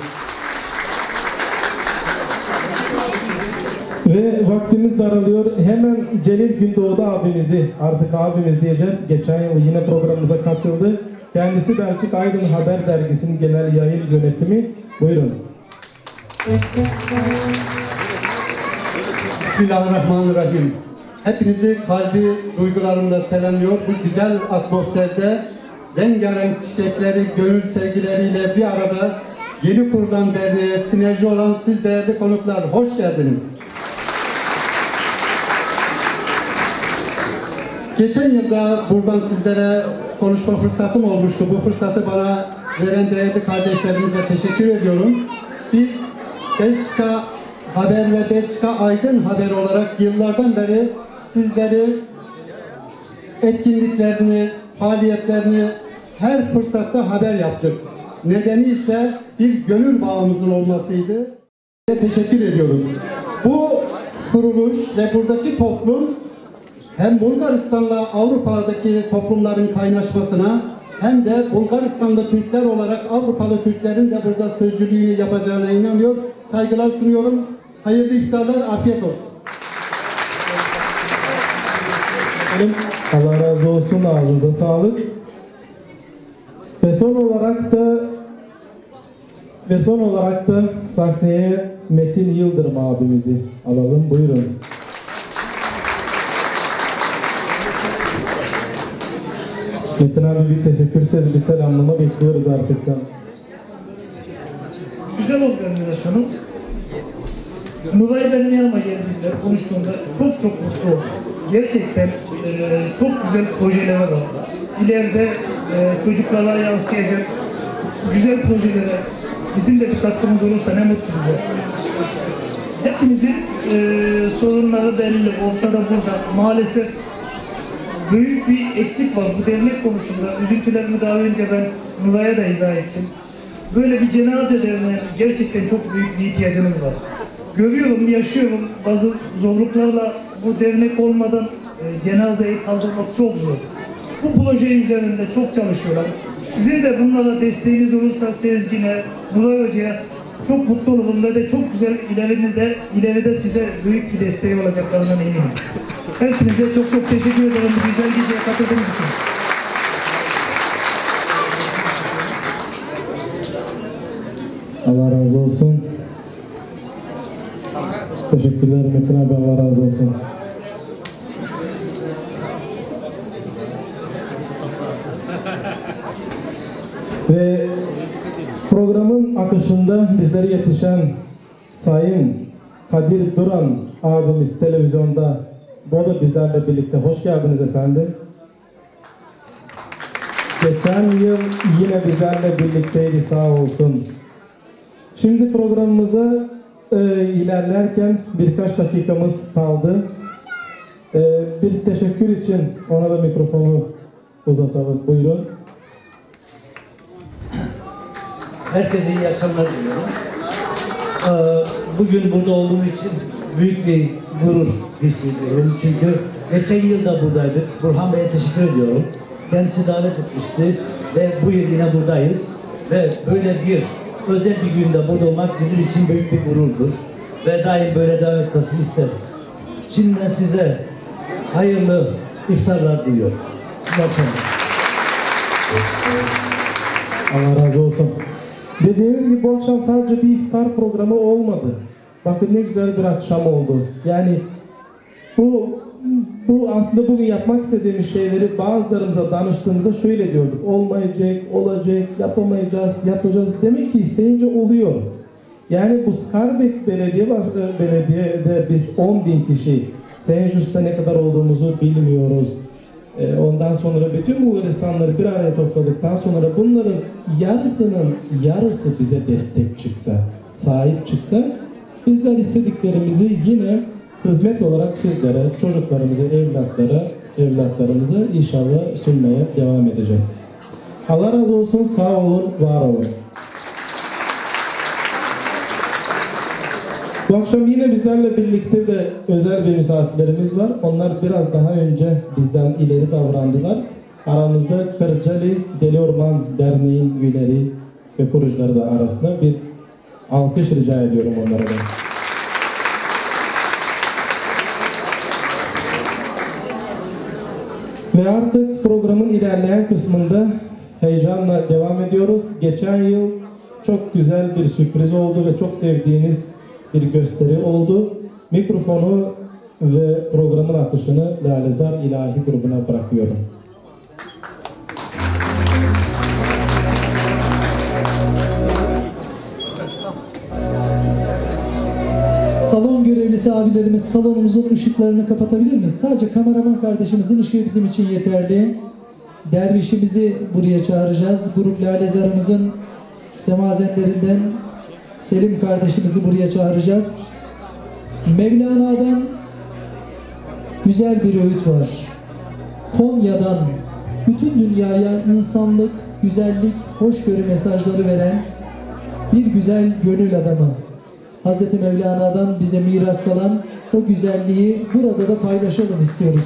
Ve vaktimiz daralıyor. Hemen Celil Gündoğdu abimizi, artık abimiz diyeceğiz. Geçen yıl yine programımıza katıldı. Kendisi Belçik Aydın Haber Dergisi'nin genel yayın yönetimi. Buyurun.
Bismillahirrahmanirrahim. Hepinizi kalbi duygularımla selamlıyor. Bu güzel atmosferde rengarenk çiçekleri, gönül sevgileriyle bir arada yeni kurulan derneğe sinerji olan siz değerli konuklar, hoş geldiniz. Geçen yılda buradan sizlere konuşma fırsatım olmuştu. Bu fırsatı bana veren değerli kardeşlerimize teşekkür ediyorum. Biz Belçika Haber ve Belçika Aydın Haber olarak yıllardan beri sizleri etkinliklerini, faaliyetlerini her fırsatta haber yaptık. Nedeni ise bir gönül bağımızın olmasıydı. Teşekkür ediyoruz. Bu kuruluş ve buradaki toplum hem Bulgaristan'la Avrupa'daki toplumların kaynaşmasına hem de Bulgaristan'da Türkler olarak Avrupalı Türklerin de burada sözcülüğünü yapacağına inanıyor. Saygılar sunuyorum. Hayırlı iftarlar, afiyet olsun.
Allah razı olsun, ağzınıza sağlık. Ve son olarak da sahneye Metin Yıldırım abimizi alalım. Buyurun. Metin abi bir teşekkür söz, bir selamlama bekliyoruz artık sen.
Güzel organizasyonu. Nuvay benim yanıma geldiğinde, konuştuğumda çok mutlu oldum. Gerçekten çok güzel projeler var. İleride çocuklara yansıyacak güzel projelere bizim de bir katkımız olursa ne mutlu bize. Hepimizin sorunları belli, ortada burada. Maalesef büyük bir eksik var bu dernek konusunda. Üzüntülerimi daha önce ben Nuray'a da izah ettim. Böyle bir cenaze derneğine gerçekten çok büyük bir ihtiyacınız var. Görüyorum, yaşıyorum. Bazı zorluklarla bu dernek olmadan cenazeyi kaldırmak çok zor. Bu proje üzerinde çok çalışıyorlar. Sizin de bunlara desteğiniz olursa Sezgin'e, Nuray Hoca'ya çok mutlu olurum ve de çok güzel ileride size büyük bir desteği olacaklarından eminim. Hepinize çok teşekkür ederim bu güzel geceye katıldığınız için.
Allah razı olsun. Teşekkürler Metin abi, Allah razı olsun. Ve programın akışında bizlere yetişen Sayın Kadir Duran abimiz televizyonda, bu da bizlerle birlikte. Hoş geldiniz efendim. Geçen yıl yine bizlerle birlikteydi, sağ olsun. Şimdi programımıza ilerlerken birkaç dakikamız kaldı. Bir teşekkür için ona da mikrofonu uzatalım. Buyurun.
Herkese iyi akşamlar diliyorum. Bugün burada olduğum için büyük bir gurur hissediyorum. Çünkü geçen yıl da buradaydık. Burhan Bey'e teşekkür ediyorum. Kendisi davet etmişti ve bu yıl yine buradayız. Ve böyle bir özel bir günde burada olmak bizim için büyük bir gururdur. Ve daim böyle devam etmesini isteriz. Şimdiden size hayırlı iftarlar diliyorum. İyi akşamlar.
Allah razı olsun. Dediğimiz gibi bu akşam sadece bir iftar programı olmadı. Bakın ne güzel bir akşam oldu. Yani bu aslında bugün yapmak istediğimiz şeyleri bazılarımıza danıştığımızda şöyle diyorduk. Olmayacak, olacak, yapamayacağız, yapacağız. Demek ki isteyince oluyor. Yani bu Skarbek Belediye'de biz 10.000 kişi, Saint-Just'ta ne kadar olduğumuzu bilmiyoruz. Ondan sonra bütün bu insanları bir araya topladıktan sonra bunların yarısı bize destek çıksa, sahip çıksa, bizler istediklerimizi yine hizmet olarak sizlere, çocuklarımıza, evlatlarımıza inşallah sunmaya devam edeceğiz. Allah razı olsun, sağ olun, var olun. Bu akşam yine bizlerle birlikte de özel bir misafirlerimiz var. Onlar biraz daha önce bizden ileri davrandılar. Aramızda Kırcalı Deli Orman Derneği'nin üyeleri ve kurucuları da arasında bir alkış rica ediyorum onlara da. Ve artık programın ilerleyen kısmında heyecanla devam ediyoruz. Geçen yıl çok güzel bir sürpriz oldu ve çok sevdiğiniz bir gösteri oldu. Mikrofonu ve programın akışını Lalezar İlahi grubuna bırakıyorum.
Salon görevlisi abilerimiz salonumuzun ışıklarını kapatabilir miyiz? Sadece kameraman kardeşimizin ışığı bizim için yeterli. Dervişimizi buraya çağıracağız. Grup Lalezar'ımızın semazenlerinden Selim kardeşimizi buraya çağıracağız. Mevlana'dan güzel bir öğüt var. Konya'dan bütün dünyaya insanlık, güzellik, hoşgörü mesajları veren bir güzel gönül adamı. Hazreti Mevlana'dan bize miras kalan o güzelliği burada da paylaşalım istiyoruz.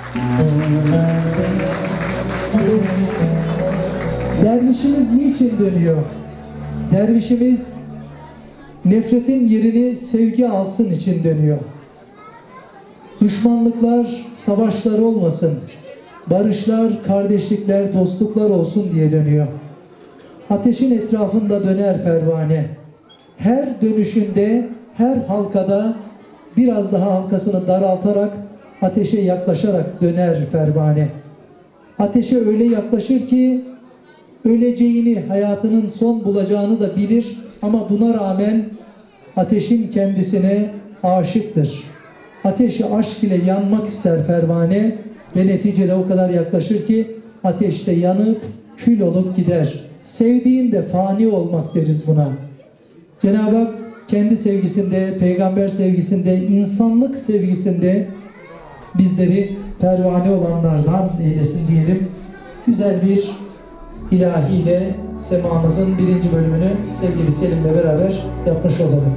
Dervişimiz niçin dönüyor? Dervişimiz nefretin yerini sevgi alsın için dönüyor. Düşmanlıklar, savaşlar olmasın. Barışlar, kardeşlikler, dostluklar olsun diye dönüyor. Ateşin etrafında döner pervane. Her dönüşünde, her halkada biraz daha halkasını daraltarak, ateşe yaklaşarak döner pervane. Ateşe öyle yaklaşır ki öleceğini, hayatının son bulacağını da bilir ama buna rağmen ateşin kendisine aşıktır. Ateşi aşk ile yanmak ister pervane ve neticede o kadar yaklaşır ki ateşte yanıp kül olup gider. Sevdiğinde fani olmak deriz buna. Cenab-ı Hak kendi sevgisinde, peygamber sevgisinde, insanlık sevgisinde bizleri pervane olanlardan eylesin diyelim. Güzel bir ilahiyle semamızın 1. bölümünü sevgili Selim'le beraber yapmış olalım.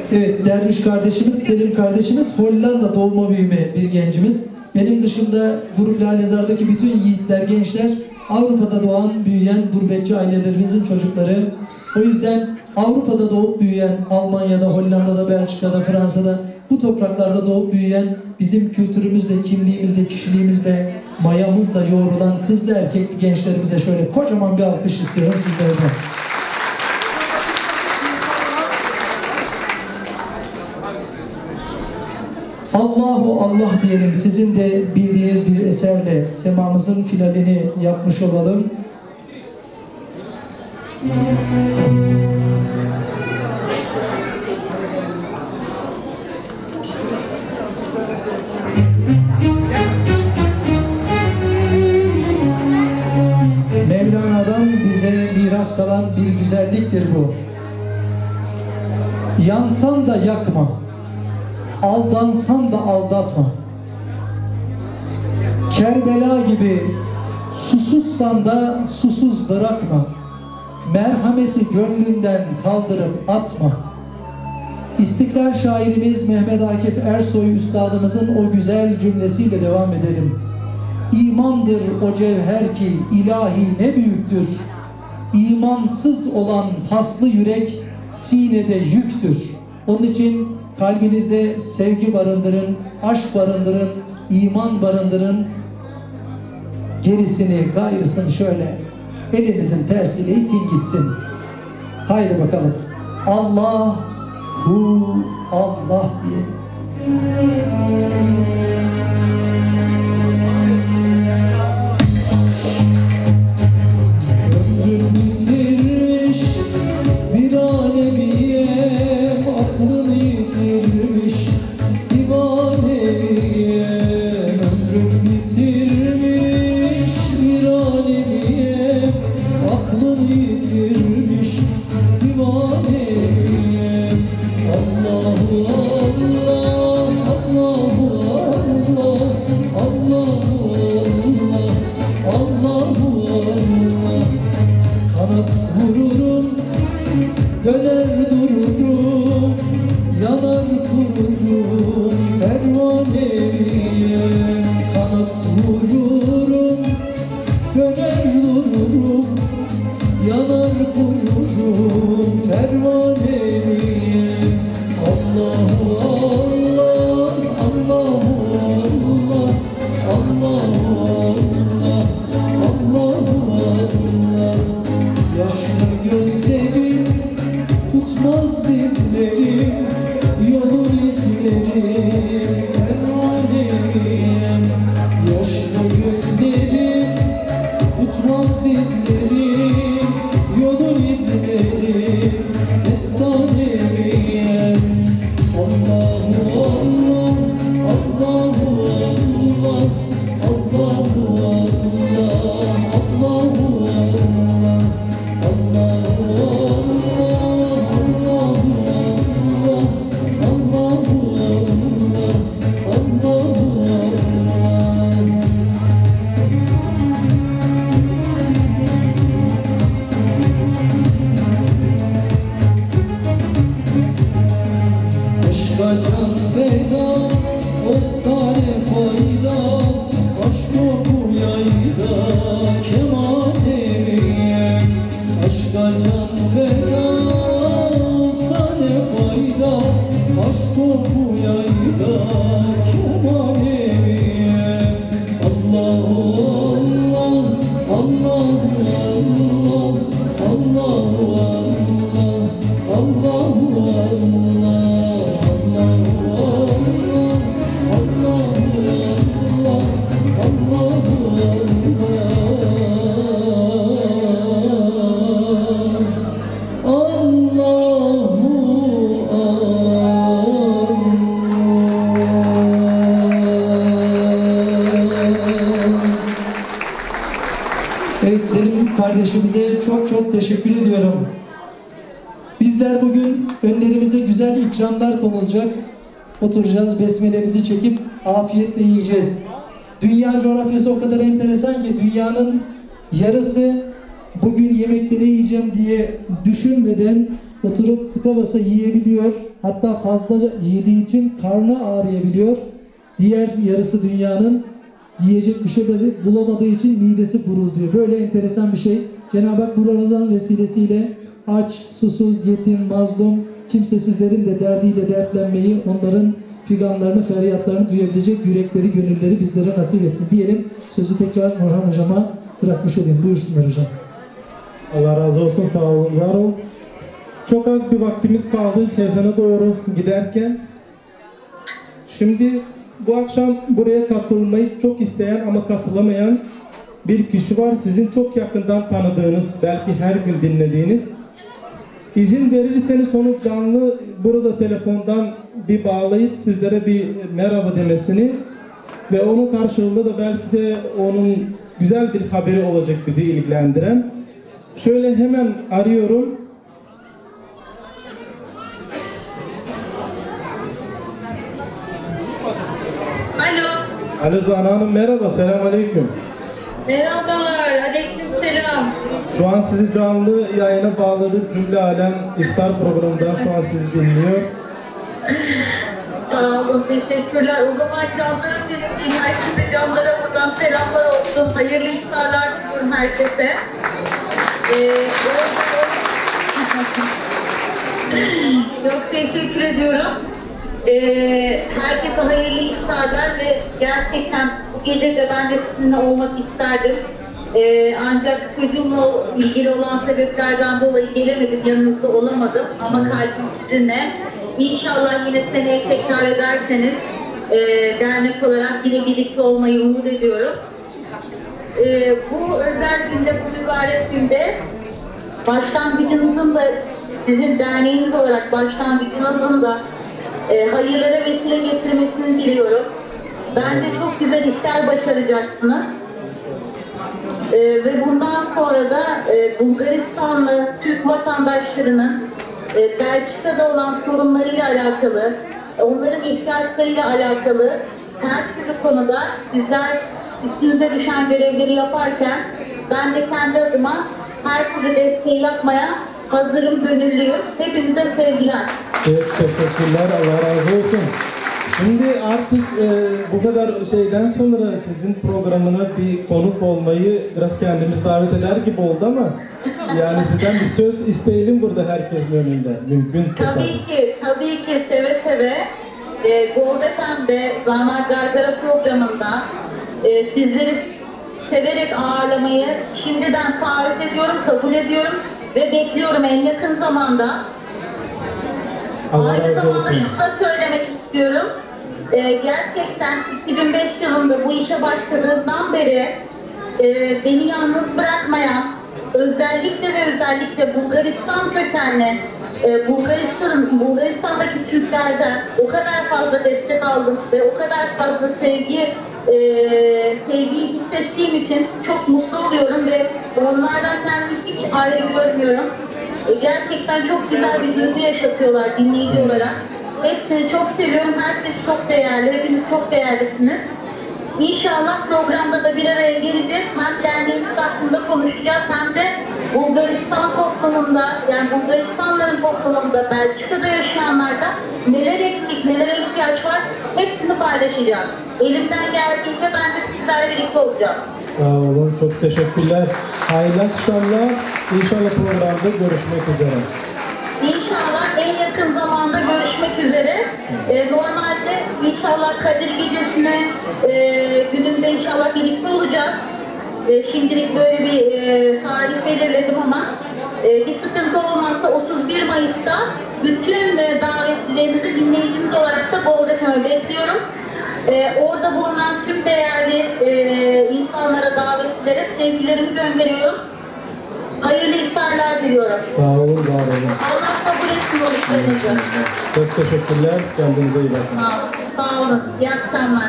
Evet, Derviş kardeşimiz, Selim kardeşimiz Hollanda doğma büyüme bir gencimiz. Benim dışında Grup Lalezar'daki bütün yiğitler, gençler Avrupa'da doğan, büyüyen gurbetçi ailelerimizin çocukları. O yüzden Avrupa'da doğup büyüyen, Almanya'da, Hollanda'da, Belçika'da, Fransa'da, bu topraklarda doğup büyüyen, bizim kültürümüzle, kimliğimizle, kişiliğimizle, mayamızla yoğrulan kızlı erkekli gençlerimize şöyle kocaman bir alkış istiyorum sizlerden. Allahu Allah diyelim, sizin de bildiğiniz bir eserle semamızın finalini yapmış olalım. Mevlana'dan bize miras kalan bir güzelliktir bu. Yansan da yakma, aldansan da aldatma. Kerbela gibi susuzsan da susuz bırakma. Merhameti gönlünden kaldırıp atma. İstiklal şairimiz Mehmet Akif Ersoy Üstadımızın o güzel cümlesiyle devam edelim. İmandır o cevher ki ilahi ne büyüktür. İmansız olan paslı yürek sinede yüktür. Onun için kalbinizde sevgi barındırın, aşk barındırın, iman barındırın. Gerisini, gayrısını şöyle elinizin tersiyle itin gitsin. Haydi bakalım. Allahu Allah diye. Ömrüm bitirmiş bir alemiyem, aklını yitirmiş divaneyem. Ömrüm bitirmiş bir alemiyem, aklını yitirmiş divaneyem. Allahu Allah, Allahu Allah, Allahu Allah, Allahu Allah. Kanat vururum, döner dururum, yanar kururum pervaneyim. Kanat vururum, döner dururum, yanar kururum pervaneyim. Allahu Allah, Allahu Allah, Allahu Allah, Allahu Allah. Yaşlı gözlerim tutmaz dizlerim, yolun izlerim pervaneyim. Yaşlı gözlerim tutmaz dizlerim, yolun izlerim mestaneyim. Allahu Allah, Allahu Allah, Allahu Allah, Allahu Allah, Allahu Allah, Allahu Allah, Allahu Allah. Aşka can feda, olsa ne fayda, aşk oku yayda, kemal emeğim. Aşka can feda, olsa ne fayda, aşk oku yayda, kemal emeğim. Allahu Allah, Allahu Allah, Allahu Allah, Allahu Allah. Evet, Selim kardeşimize çok çok teşekkür ediyorum. Bizler bugün önlerimize güzel ikramlar konulacak. Oturacağız, besmelemizi çekip afiyetle yiyeceğiz. Dünya coğrafyası o kadar enteresan ki dünyanın yarısı bugün yemekte ne yiyeceğim diye düşünmeden oturup tıka basa yiyebiliyor. Hatta fazlaca yediği için karnı ağrıyabiliyor. Diğer yarısı dünyanın yiyecek bir şey bulamadığı için midesi gurulduyor. Böyle enteresan bir şey. Cenab-ı Hak bu Ramazan vesilesiyle aç, susuz, yetim, mazlum, kimsesizlerin de derdiyle dertlenmeyi, onların figanlarını, feryatlarını duyabilecek yürekleri, gönülleri bizlere nasip etsin diyelim. Sözü tekrar Orhan Hocama bırakmış olayım. Buyursunlar hocam.
Allah razı olsun, sağ olun, var olun. Çok az bir vaktimiz kaldı ezana doğru giderken. Şimdi bu akşam buraya katılmayı çok isteyen ama katılamayan bir kişi var. Sizin çok yakından tanıdığınız, belki her gün dinlediğiniz. İzin verirseniz onu canlı burada telefondan bir bağlayıp sizlere bir merhaba demesini ve onun karşılığında da belki de onun güzel bir haberi olacak bizi ilgilendiren. Şöyle hemen arıyorum.
Alo.
Alo Zahra Hanım, merhaba, selamünaleyküm.
Merhabalar, aleykümselam.
Şu an sizi canlı yayına bağladık. Cümle Alem iftar programından şu an sizi dinliyor.
Sağ olun, teşekkürler. O zaman canlarım bizim herkese, canlara buradan selamlar olsun. Hayırlı iftarlar diliyorum herkese. Çok teşekkür ediyorum. Herkese hayırlı iftarlar ve gerçekten bu gece de ben de sizinle olmak isterdim. Ancak çocuğumla ilgili olan sebeplerden dolayı gelemedim, yanınızda olamadım ama kalbim sizinle. İnşallah yine seneye tekrar ederseniz dernek olarak yine birlikte olmayı umut ediyorum. Bu özel günde, bu mübarek günde başlangıcınızın da sizin derneğiniz olarak başlangıcınızın da hayırlara vesile getirmesini diliyorum. Bence çok güzel işler başaracaksınız. Ve bundan sonra da Bulgaristanlı Türk vatandaşlarının Belçika'da olan sorunlarıyla alakalı, onların ihtiyaçlarıyla alakalı her türlü konuda sizler üstünüze düşen görevleri yaparken ben de kendi adıma her türlü desteği yapmaya hazırım, gönüllüyüm. Hepinize sevgiler.
Evet, teşekkürler, Allah razı olsun. Şimdi artık bu kadar şeyden sonra sizin programına bir konuk olmayı biraz kendimiz davet eder gibi oldu ama yani sizden bir söz isteyelim burada herkesin önünde, mümkünse.
Tabii ki, seve seve. Goldesen'de Zahmet Gargara programında sizleri severek ağırlamayı şimdiden taahhüt ediyorum, kabul ediyorum ve bekliyorum en yakın zamanda. Aynı zamanda şunu da söylemek istiyorum. Gerçekten 2005 yılında bu işe başladığımdan beri beni yalnız bırakmayan, özellikle Bulgaristan kökenli, Bulgaristan'daki Türklerden o kadar fazla destek aldım ve o kadar fazla sevgiyi hissettiğim için çok mutlu oluyorum ve onlardan kendimi hiç ayrı görmüyorum. Gerçekten çok güzel bir duygu yaşatıyorlar dinleyici olarak. Hepsini çok seviyorum, herkes çok değerli, hepiniz çok değerlisiniz. İnşallah programda da bir araya geleceğiz. Hem derneğimiz hakkında konuşacağız hem de Bulgaristan toplumunda, yani Bulgaristanların toplumunda, Belçika'da yaşayanlarda neler eksik, nelere ihtiyaç var hepsini paylaşacağız. Elimden geldiğince ben de sizlerle birlikte olacağım.
Sağ olun, çok teşekkürler. Hayırlı akşamlar. İnşallah programda görüşmek üzere.
İnşallah en yakın zamanda görüşmek üzere. Normalde inşallah Kadir Gecesi'ne gününde inşallah birlikte olacağız. Şimdilik böyle bir tarih belirledim ama bir sıkıntı olmazsa 31 Mayıs'ta bütün davetlilerimizi dinleyicimiz olarak da Goldesen'e bekliyorum. Orada bulunan tüm değerli insanlara, davetlilere sevgilerimi gönderiyorum. Hayırlı iftarlar diliyorum.
Sağ olun, var olun.
Allah kabul etsin oruçlarınızı.
Çok teşekkürler. Kendinize iyi bakın.
Sağ olun. İyi akşamlar.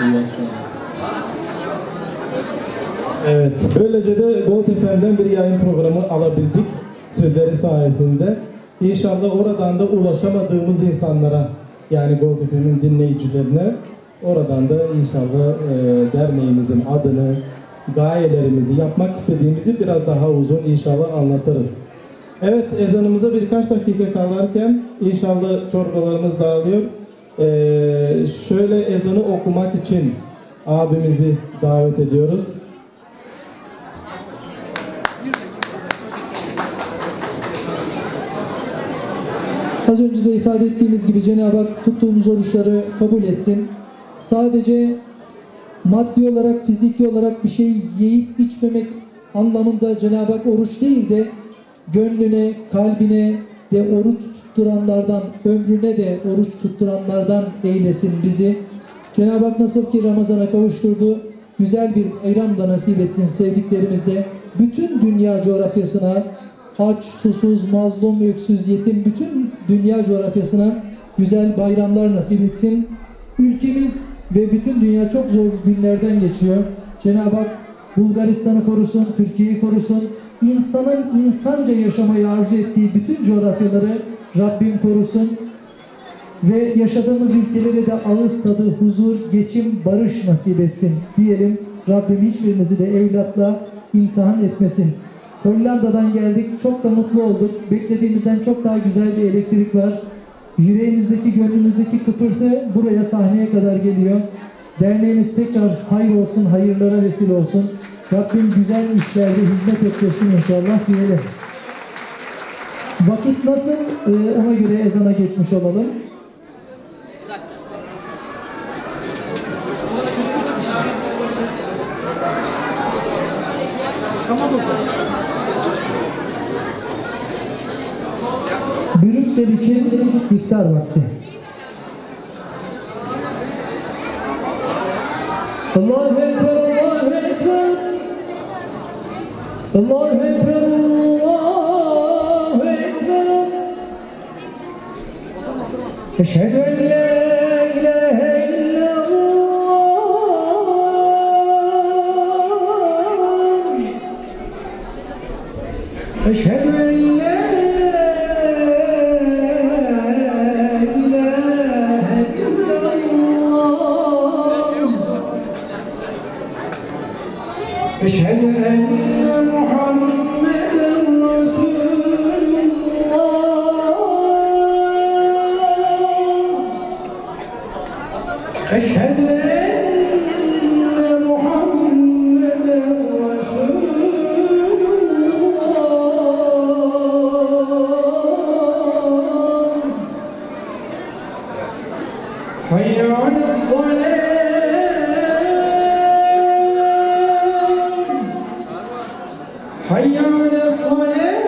Evet, böylece de Gold FM'den bir yayın programı alabildik sizleri sayesinde. İnşallah oradan da ulaşamadığımız insanlara, yani Gold FM'in dinleyicilerine, oradan da inşallah derneğimizin adını, gayelerimizi, yapmak istediğimizi biraz daha uzun inşallah anlatırız. Evet, ezanımıza birkaç dakika kalarken inşallah çorbalarımız dağılıyor. Şöyle ezanı okumak için abimizi davet ediyoruz.
Az önce de ifade ettiğimiz gibi Cenab-ı Hak tuttuğumuz oruçları kabul etsin. Sadece maddi olarak, fiziki olarak bir şey yiyip içmemek anlamında Cenab-ı Hak oruç değil de gönlüne, kalbine de oruç tutturanlardan, ömrüne de oruç tutturanlardan eylesin bizi. Cenab-ı Hak nasıl ki Ramazan'a kavuşturdu, güzel bir bayram da nasip etsin sevdiklerimizle. Bütün dünya coğrafyasına, aç, susuz, mazlum, öksüz, yetim, bütün dünya coğrafyasına güzel bayramlar nasip etsin. Ülkemiz ve bütün dünya çok zor günlerden geçiyor. Cenab-ı Hak Bulgaristan'ı korusun, Türkiye'yi korusun. İnsanın insanca yaşamayı arzu ettiği bütün coğrafyaları Rabbim korusun. Ve yaşadığımız ülkelere de ağız tadı, huzur, geçim, barış nasip etsin diyelim. Rabbim hiçbirinizi de evlatla imtihan etmesin. Hollanda'dan geldik. Çok da mutlu olduk. Beklediğimizden çok daha güzel bir elektrik var. Yüreğimizdeki, gönlümüzdeki kıpırtı buraya, sahneye kadar geliyor. Derneğiniz tekrar hayır olsun, hayırlara vesile olsun. Rabbim güzel işlerde hizmet ettirsin inşallah diyelim. Vakit nasıl? Ona göre ezana geçmiş olalım. Tamam o zaman. Brüksel için iftar vakti. Allahu Ekber, Allahu Ekber. Allahu Ekber, Allahu Ekber. Eşhedü en la ilahe illallah. Eşhedü en la أشهد أن محمدًا رسول الله أشهد أن محمدًا رسول الله حي على الصلاة حي على الصلاة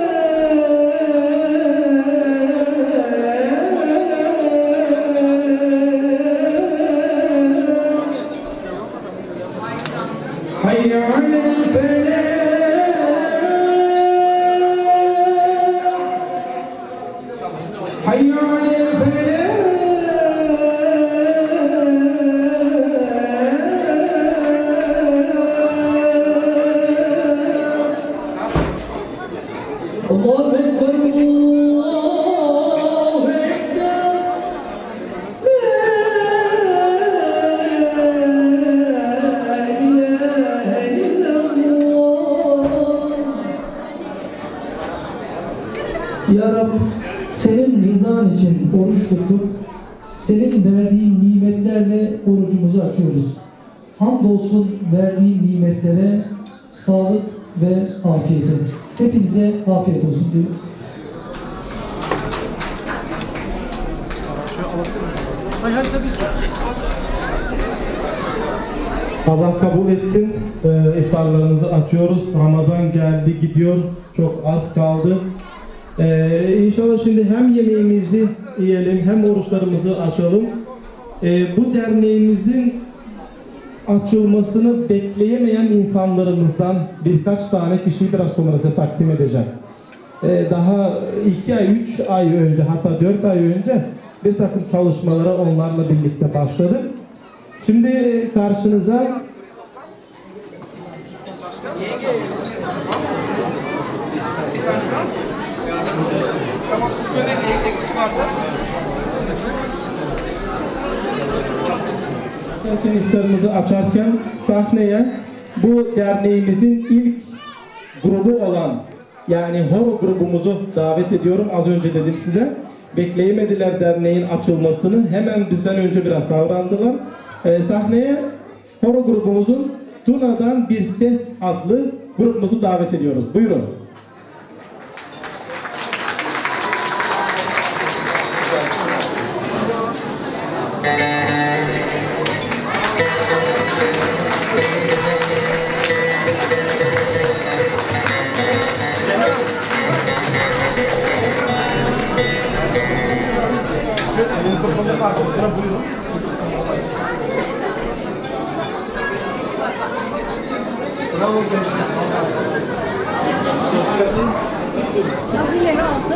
حي على الفلاح حي على الفلاح الله أكبر الله أكبر لا إله إلا الله. Ya Rab, senin rızan için oruç tuttuk. Senin verdiğin nimetlerle orucumuzu açıyoruz. Hamdolsun verdiğin nimetlere, sağlık ve afiyete. Hepinize afiyet olsun diyoruz.
Allah kabul etsin. İftarlarımızı açıyoruz. Ramazan geldi gidiyor. Çok az kaldı. İnşallah şimdi hem yemeğimizi yiyelim hem oruçlarımızı açalım. Bu derneğimizin açılmasını bekleyemeyen insanlarımızdan birkaç tane kişiyi biraz sonra size takdim edeceğim. Daha 2 ay, 3 ay önce, hatta 4 ay önce bir takım çalışmalara onlarla birlikte başladık. Şimdi karşınıza
Tamam, siz söyleyin, eksik varsa.
iftarımızı açarken sahneye bu derneğimizin ilk grubu olan yani horo grubumuzu davet ediyorum. Az önce dedim size. Bekleyemediler derneğin açılmasını. Hemen bizden önce biraz davrandılar. Sahneye horo grubumuzun Tuna'dan Bir Ses adlı grubumuzu davet ediyoruz. Buyurun.
Mikrofonun arkasına buyurun. Bravo.
Hazineleri alsın.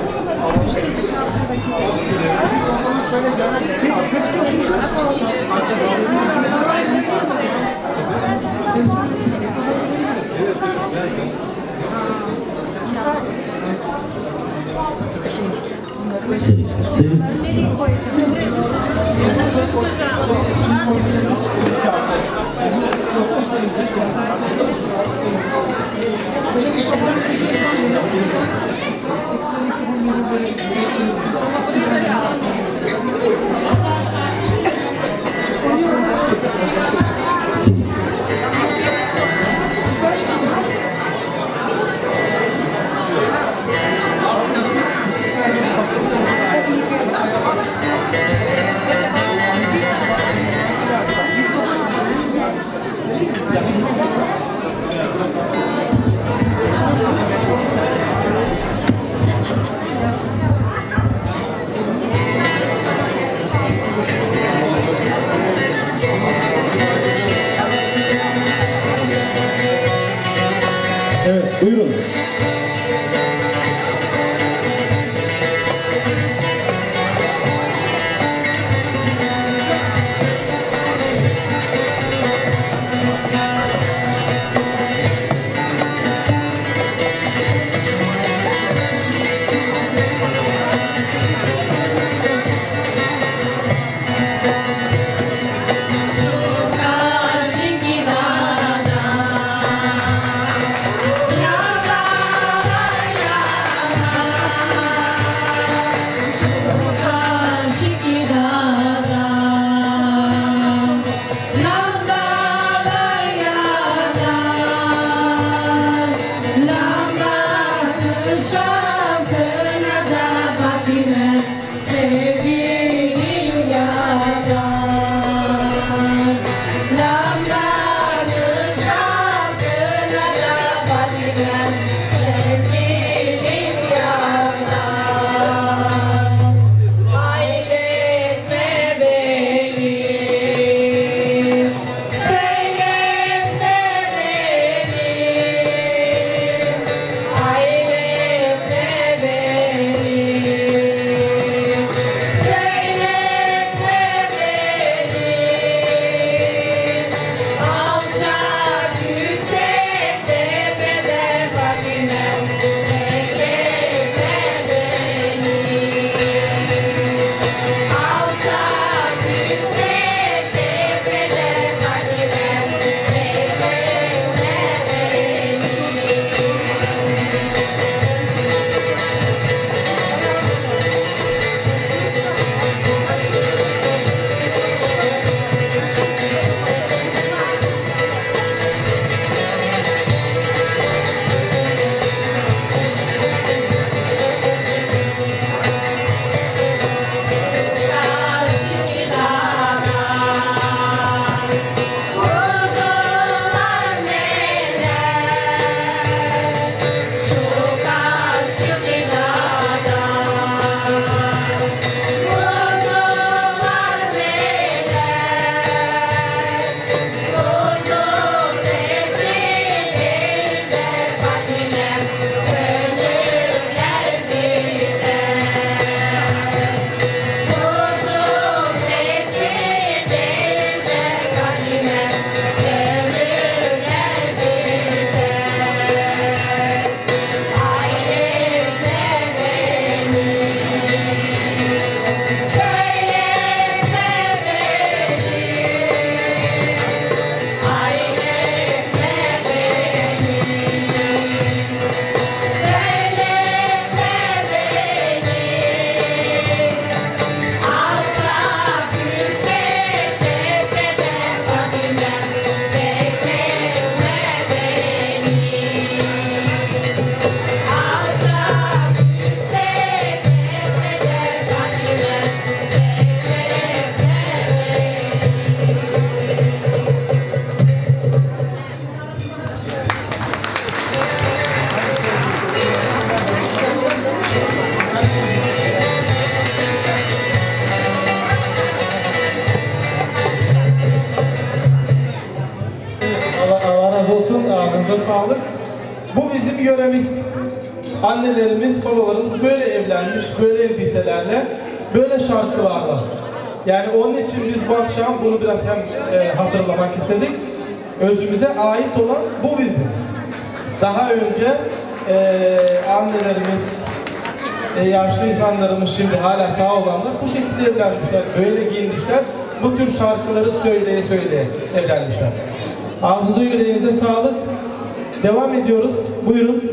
yöremiz, annelerimiz, babalarımız böyle evlenmiş, böyle elbiselerle, böyle şarkılarla. Yani onun için biz bu akşam bunu biraz hem hatırlamak istedik. Özümüze ait olan bu bizim. Daha önce annelerimiz, yaşlı insanlarımız, şimdi hala sağ olanlar bu şekilde evlenmişler, böyle giyinmişler. Bu tür şarkıları söyleye söyleye evlenmişler. Ağzınıza yüreğinize sağlık. Devam ediyoruz. Buyurun.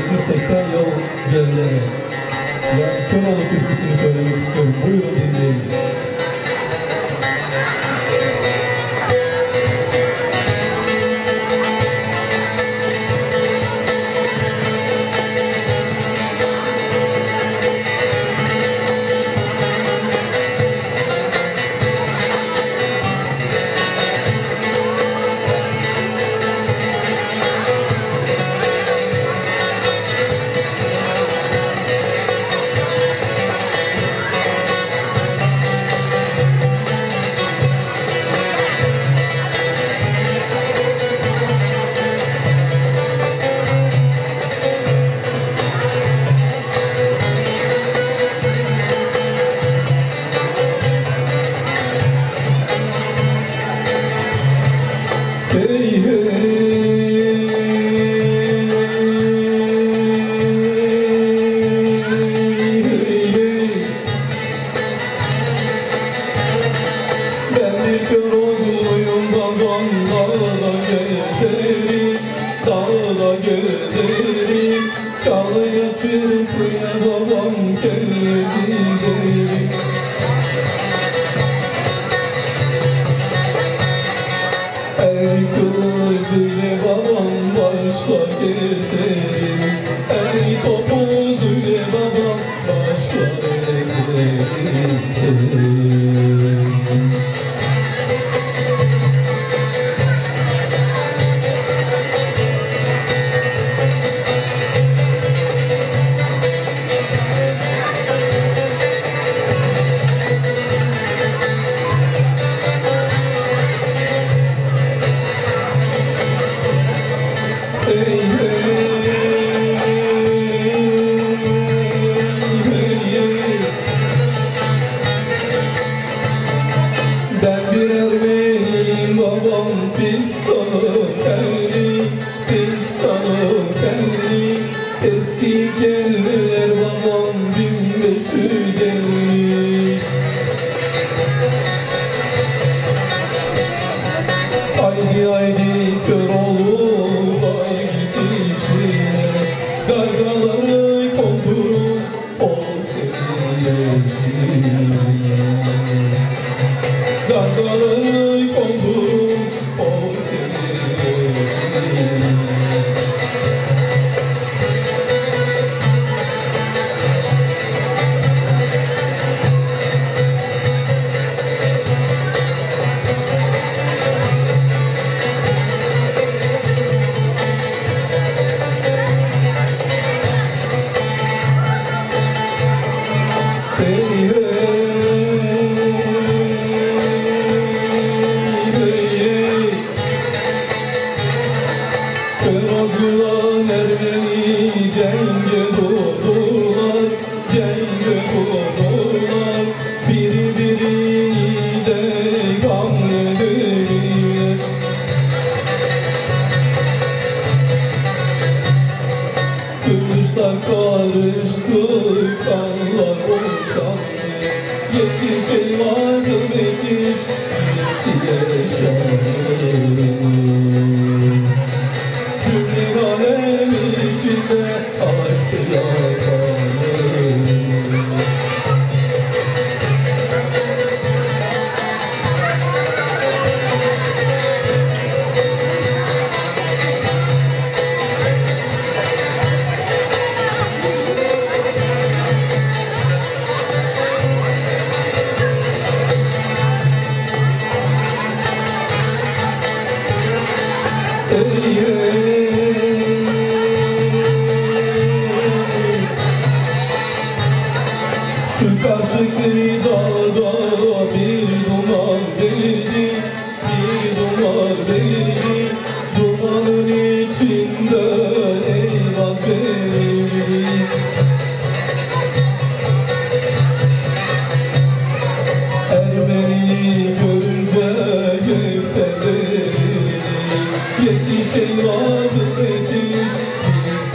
780 yıl gerilere. Ya Köroğlu türküsünü söylemek istiyorum. Buyurun dinleyin.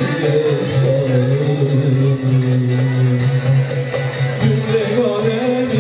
Cümle alem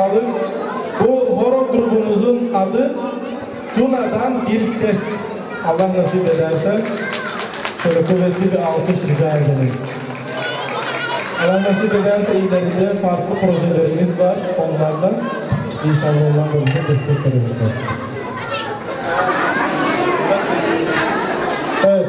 sağlık. Bu horo grubumuzun adı Duna'dan Bir Ses. Allah nasip ederse şöyle kuvvetli bir alkış rica edelim. Allah nasip ederse ileride farklı projelerimiz var onlardan. İnşallah onlar da bize destek verirler. Evet.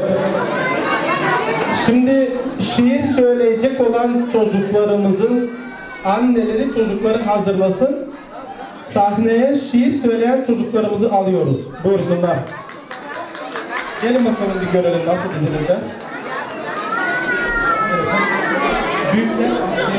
Şimdi şiir söyleyecek olan çocuklarımızın anneleri çocukları hazırlasın. Sahneye şiir söyleyen çocuklarımızı alıyoruz. Buyursunlar. Gelin bakalım bir görelim nasıl dizileceğiz. Büyükler.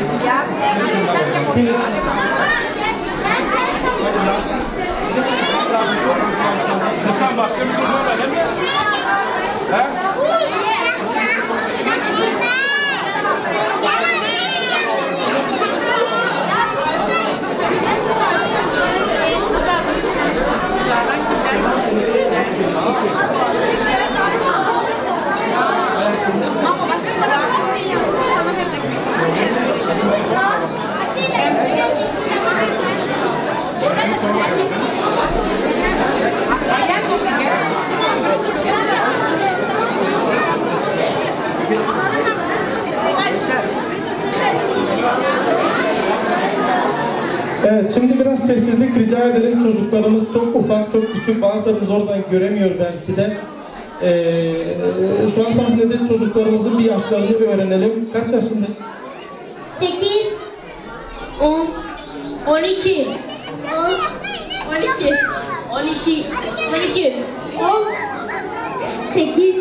Evet, şimdi biraz sessizlik rica edelim. Çocuklarımız çok ufak, çok küçük. Bazılarımız oradan göremiyor belki de. Şu an sahnede çocuklarımızın bir yaşlarını öğrenelim. Kaç yaşında?
8 10 12 10 12 12 12 10 8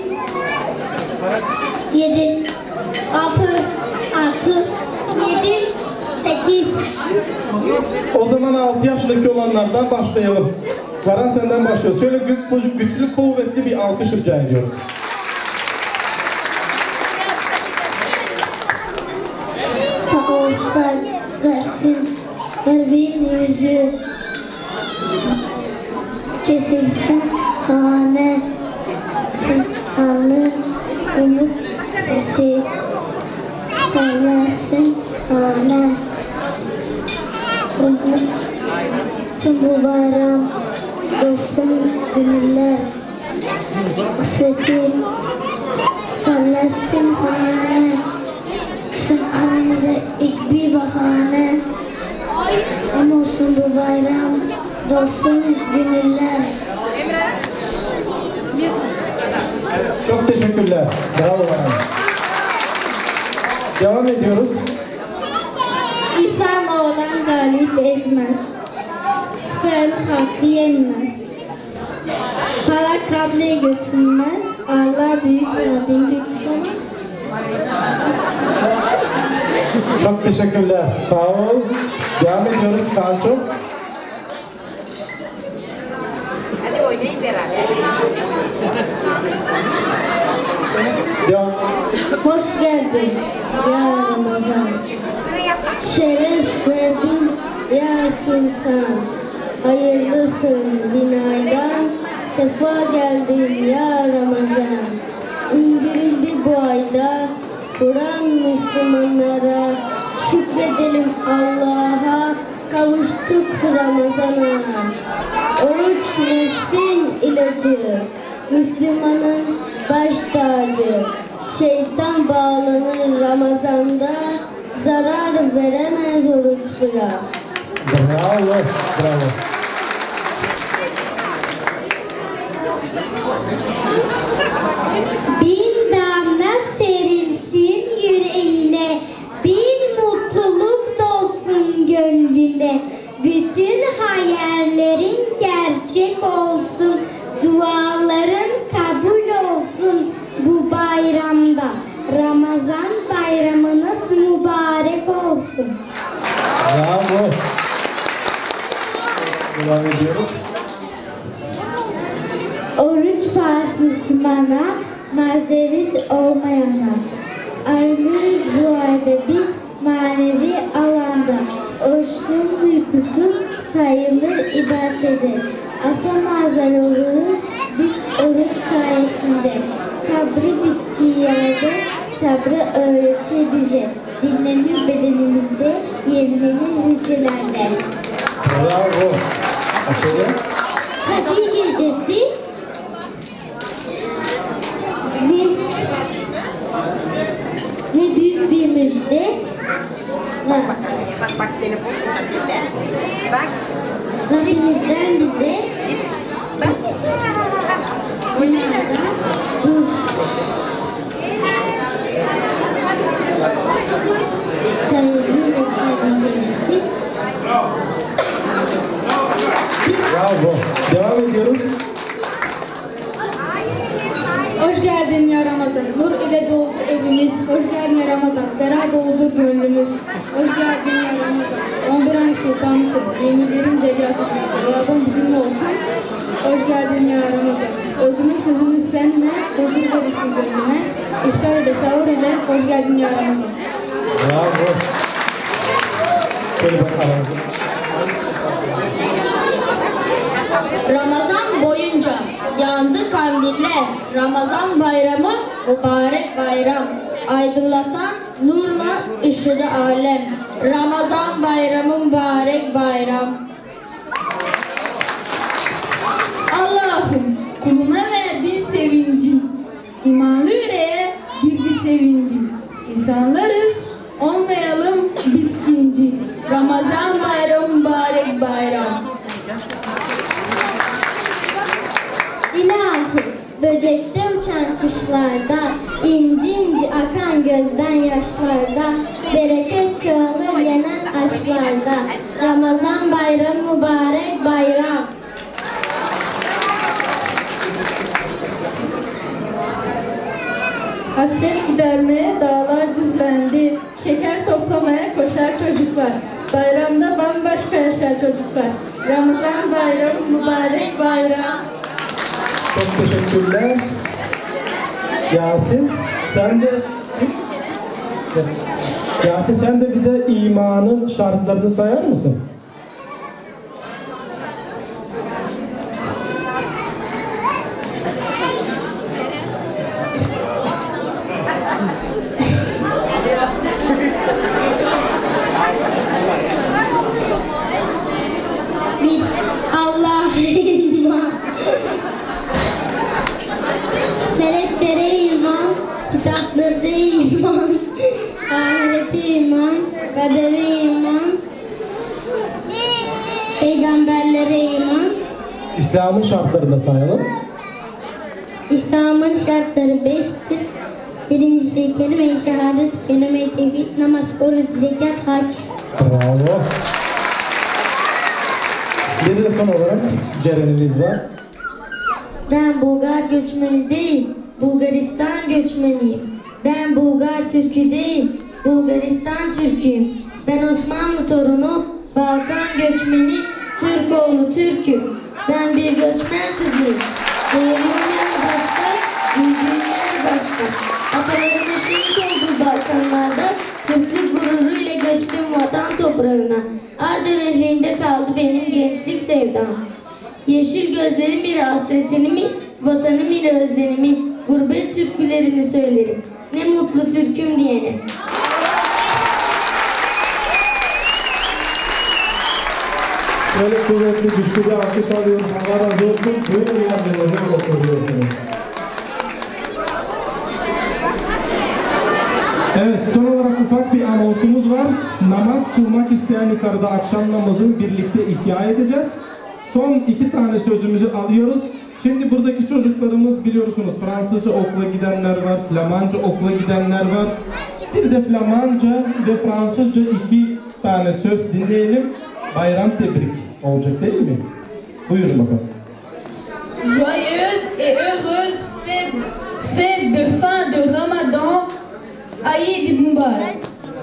7 6 7 8.
O zaman 6 yaşındaki olanlardan başlayalım. Varan senden başlıyor. Şöyle güçlü, kuvvetli bir alkış rica ediyoruz.
Olsa gelsin kalbin yüzü, kesilsin hane, anı umut sesi, senlensin hane, umutsun bu bayram, dostum gönüller, hasretim senlensin hane. Sen aramıza ilk bir bahane, ama olsun bu bayram, dostum gönüller.
Çok teşekkürler. Bravo. Devam ediyoruz.
İnsan olan galip ezmez, kral hakkı yenmez, para kable götürmez, Allah büyük Rabbim büyük sana.
Çok teşekkürler. Sağ ol. Devam ediyoruz Kanço.
Hadi oynayın beraber.
Devam.
Hoş geldin ya Ramazan. Şeref verdin ya Sultan. Hayırlısın bin aydan. Sefa geldin ya Ramazan. İndirildi bu ayda Kur'an Müslümanlara. Şükredelim Allah'a, kavuştuk Ramazan'a. Oruç nefsin ilacı, Müslümanın baş tacı. Şeytan bağlanır Ramazan'da, zarar veremez oruçluya.
Bravo, bravo.
Bin damla serilsin yüreğine, bin mutluluk dolsun gönlüne. Bütün hayallerin gerçek olsun, duaların kabul olsun bu bayramda. Ramazan bayramınız mübarek olsun.
Bravo. Devam ediyoruz.
Oruç farz Müslümana, mazeret olmayana. Arınırız bu ayda biz manevi alanda. Oruçluğun uykusu sayılır ibadete. Afamazlar oluruz biz oruç sayesinde. Sabrı bittiği yerde sabrı öğretir bize. Dinlenir bedenimizde, yenilenir hücrelerde.
Bravo. Açalım.
Kadir Gecesi ne büyük bir müjde.
Bak telefon uçakta. Bak.
Rabbimizden bize bunlardan bu sayılı Kadir Gecesi.
Bravo. Devam ediyoruz.
Hoş geldin ya Ramazan, nur ile doldu evimiz. Hoş geldin ya Ramazan, ferah doldur gönlümüz. Hoş geldin ya Ramazan, 11 ay sultanısın. Yeminlerin deryasısın, Rabbim bizimle olsun. Hoş geldin ya Ramazan, özümüz sözümüz senle, huzur verirsin gönlüme. İftar ile sahur ile, hoş geldin ya Ramazan.
Bravo. Şöyle bakalım.
Ramazan boyunca yandı kandiller. Ramazan bayramı mübarek bayram. Aydınlatan nurla ışıdı alem. Ramazan bayramı mübarek bayram.
Allah'ım kuluna verdiğin sevincin, imanlı yüreğe girdi sevincin. İnsanlarız, olmayalım biz kinci. Ramazan bayramı mübarek bayram.
İlahi, böcekte uçan kuşlarda, inci inci akan gözden yaşlarda, bereket çoğalır yenen aşklarda. Ramazan bayramı mübarek bayram.
Hasret gidermeye dağlar düzlendi. Şeker toplamaya koşar çocuklar. Bayramda bambaşka yaşar çocuklar. Ramazan bayramı mübarek bayram.
Çok teşekkürler. Yasin, sen de bize imanın şartlarını sayar mısın?
Allah'a iman, meleklere iman, kitaplara iman, ahirete iman, kadere iman, peygamberlere iman.
İslam'ın şartlarını sayalım.
İslam'ın şartları 5'tir. Birincisi kelime-i şehadet, kelime-i tevhid, namaz, oruç, zekat, hac.
Bravo. Bir de son olarak Ceren'imiz var.
Ben Bulgar göçmeni değil, Bulgaristan göçmeniyim. Ben Bulgar Türk'ü değil, Bulgaristan Türk'üyüm. Ben Osmanlı torunu, Balkan göçmeni, Türkoğlu Türk'üm. Ben bir göçmen kızıyım. Doğduğum yer başka, büyüdüğüm yer başka. Atalarımın şehit olduğu Balkanlarda Türklük gururuyla göçtüm vatan toprağına. Arden ehlinde kaldı benim gençlik sevdam. Yeşil gözlerim bir hasretimi, vatanım ile özlemimi, gurbet türkülerini söylerim. Ne mutlu Türk'üm diyene.
Şöyle kuvvetli, güçlü bir alkış alıyoruz. Allah razı olsun. Buyurun yerlerinize oturuyorsunuz. Evet, son olarak ufak bir anonsumuz var. Namaz kılmak isteyen yukarıda akşam namazını birlikte ihya edeceğiz. Son 2 tane sözümüzü alıyoruz. Şimdi buradaki çocuklarımız biliyorsunuz Fransızca okula gidenler var, Flamanca okula gidenler var. Bir de Flamanca ve Fransızca 2 tane söz dinleyelim. Bayram tebrik olacak değil mi? Buyurun bakalım.
Joyeuse et heureuse fête de fin de Ramadan. Eid Mubarak.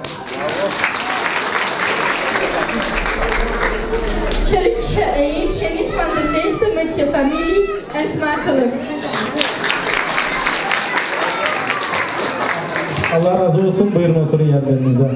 Gelukkige Eid, geniet van de feesten met je familie en smakelijk.
Allah razı olsun. Buyurun oturun yerlerinize.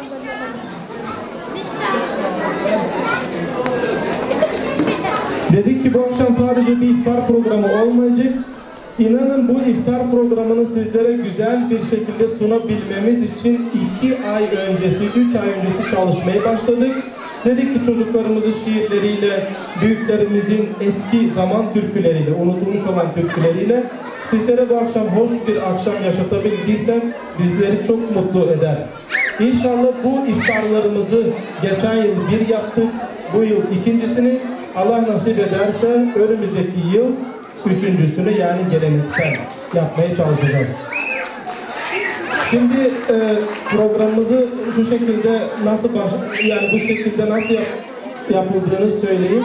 Dedik ki bu akşam sadece bir iftar programı olmayacak. İnanın bu iftar programını sizlere güzel bir şekilde sunabilmemiz için 2 ay öncesi, 3 ay öncesi çalışmaya başladık. Dedik ki çocuklarımızı şiirleriyle, büyüklerimizin eski zaman türküleriyle, unutulmuş olan türküleriyle sizlere bu akşam hoş bir akşam yaşatabildiysem bizleri çok mutlu eder. İnşallah bu iftarlarımızı geçen yıl bir yaptık, bu yıl ikincisini, Allah nasip ederse önümüzdeki yıl üçüncüsünü yani geleneksel yapmaya çalışacağız. Şimdi programımızı şu şekilde nasıl bu şekilde nasıl yapıldığını söyleyeyim.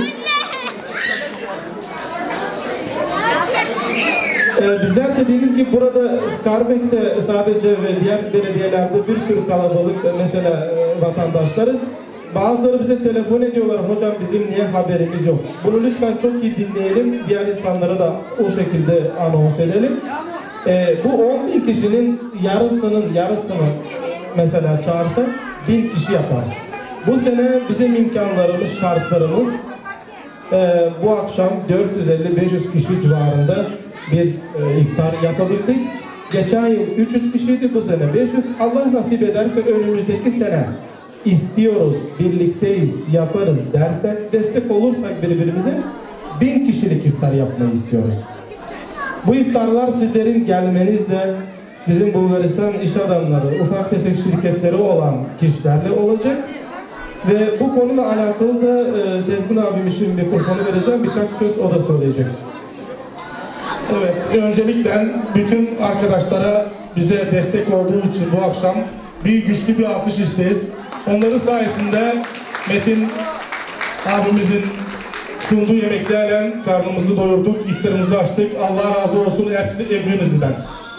Bizler dediğimiz gibi burada Skarbek'te sadece ve diğer belediyelerde bir sürü kalabalık mesela vatandaşlarız. Bazıları bize telefon ediyorlar, hocam bizim niye haberimiz yok? Bunu lütfen çok iyi dinleyelim, diğer insanlara da o şekilde anons edelim. Bu 10.000 kişinin yarısını mesela çağırsak 1000 kişi yapar. Bu sene bizim imkanlarımız, şartlarımız bu akşam 450-500 kişi civarında bir iftar yapabildik. Geçen yıl 300 kişiydi, bu sene 500. Allah nasip ederse önümüzdeki sene istiyoruz, birlikteyiz, yaparız dersek, destek olursak birbirimize 1000 kişilik iftar yapmayı istiyoruz. Bu iftarlar sizlerin gelmenizle bizim Bulgaristan iş adamları, ufak tefek şirketleri olan kişilerle olacak. Ve bu konuyla alakalı da Sezgin abim için mikrofonu vereceğim, birkaç söz o da söyleyecek.
Evet, öncelikle bütün arkadaşlara bize destek olduğu için bu akşam bir güçlü bir alkış isteyiz. Onların sayesinde Metin abimizin sunduğu yemeklerle karnımızı doyurduk, iftarımızı açtık. Allah razı olsun hepinizden.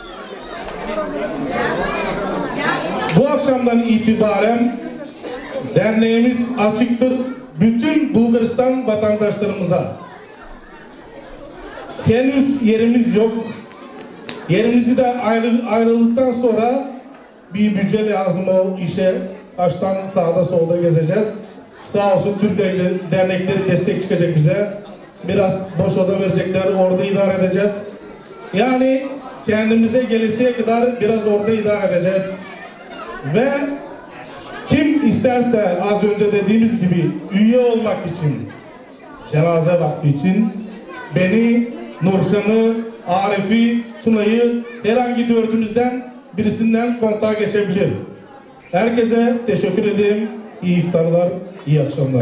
Bu akşamdan itibaren derneğimiz açıktır bütün Bulgaristan vatandaşlarımıza. Henüz yerimiz yok. Yerimizi de ayrıldıktan sonra bir bütçe lazım o işe. Baştan sağda solda gezeceğiz. Sağ olsun Türk dernekleri destek çıkacak bize. Biraz boş oda verecekler, orada idare edeceğiz. Yani kendimize gelesiye kadar biraz orada idare edeceğiz. Ve kim isterse az önce dediğimiz gibi üye olmak için, cenaze vakti için beni, Nurhan'ı, Arif'i, Tuna'yı herhangi dördümüzden birisinden kontağa geçebilir. Herkese teşekkür ederim. İyi iftarlar, iyi akşamlar.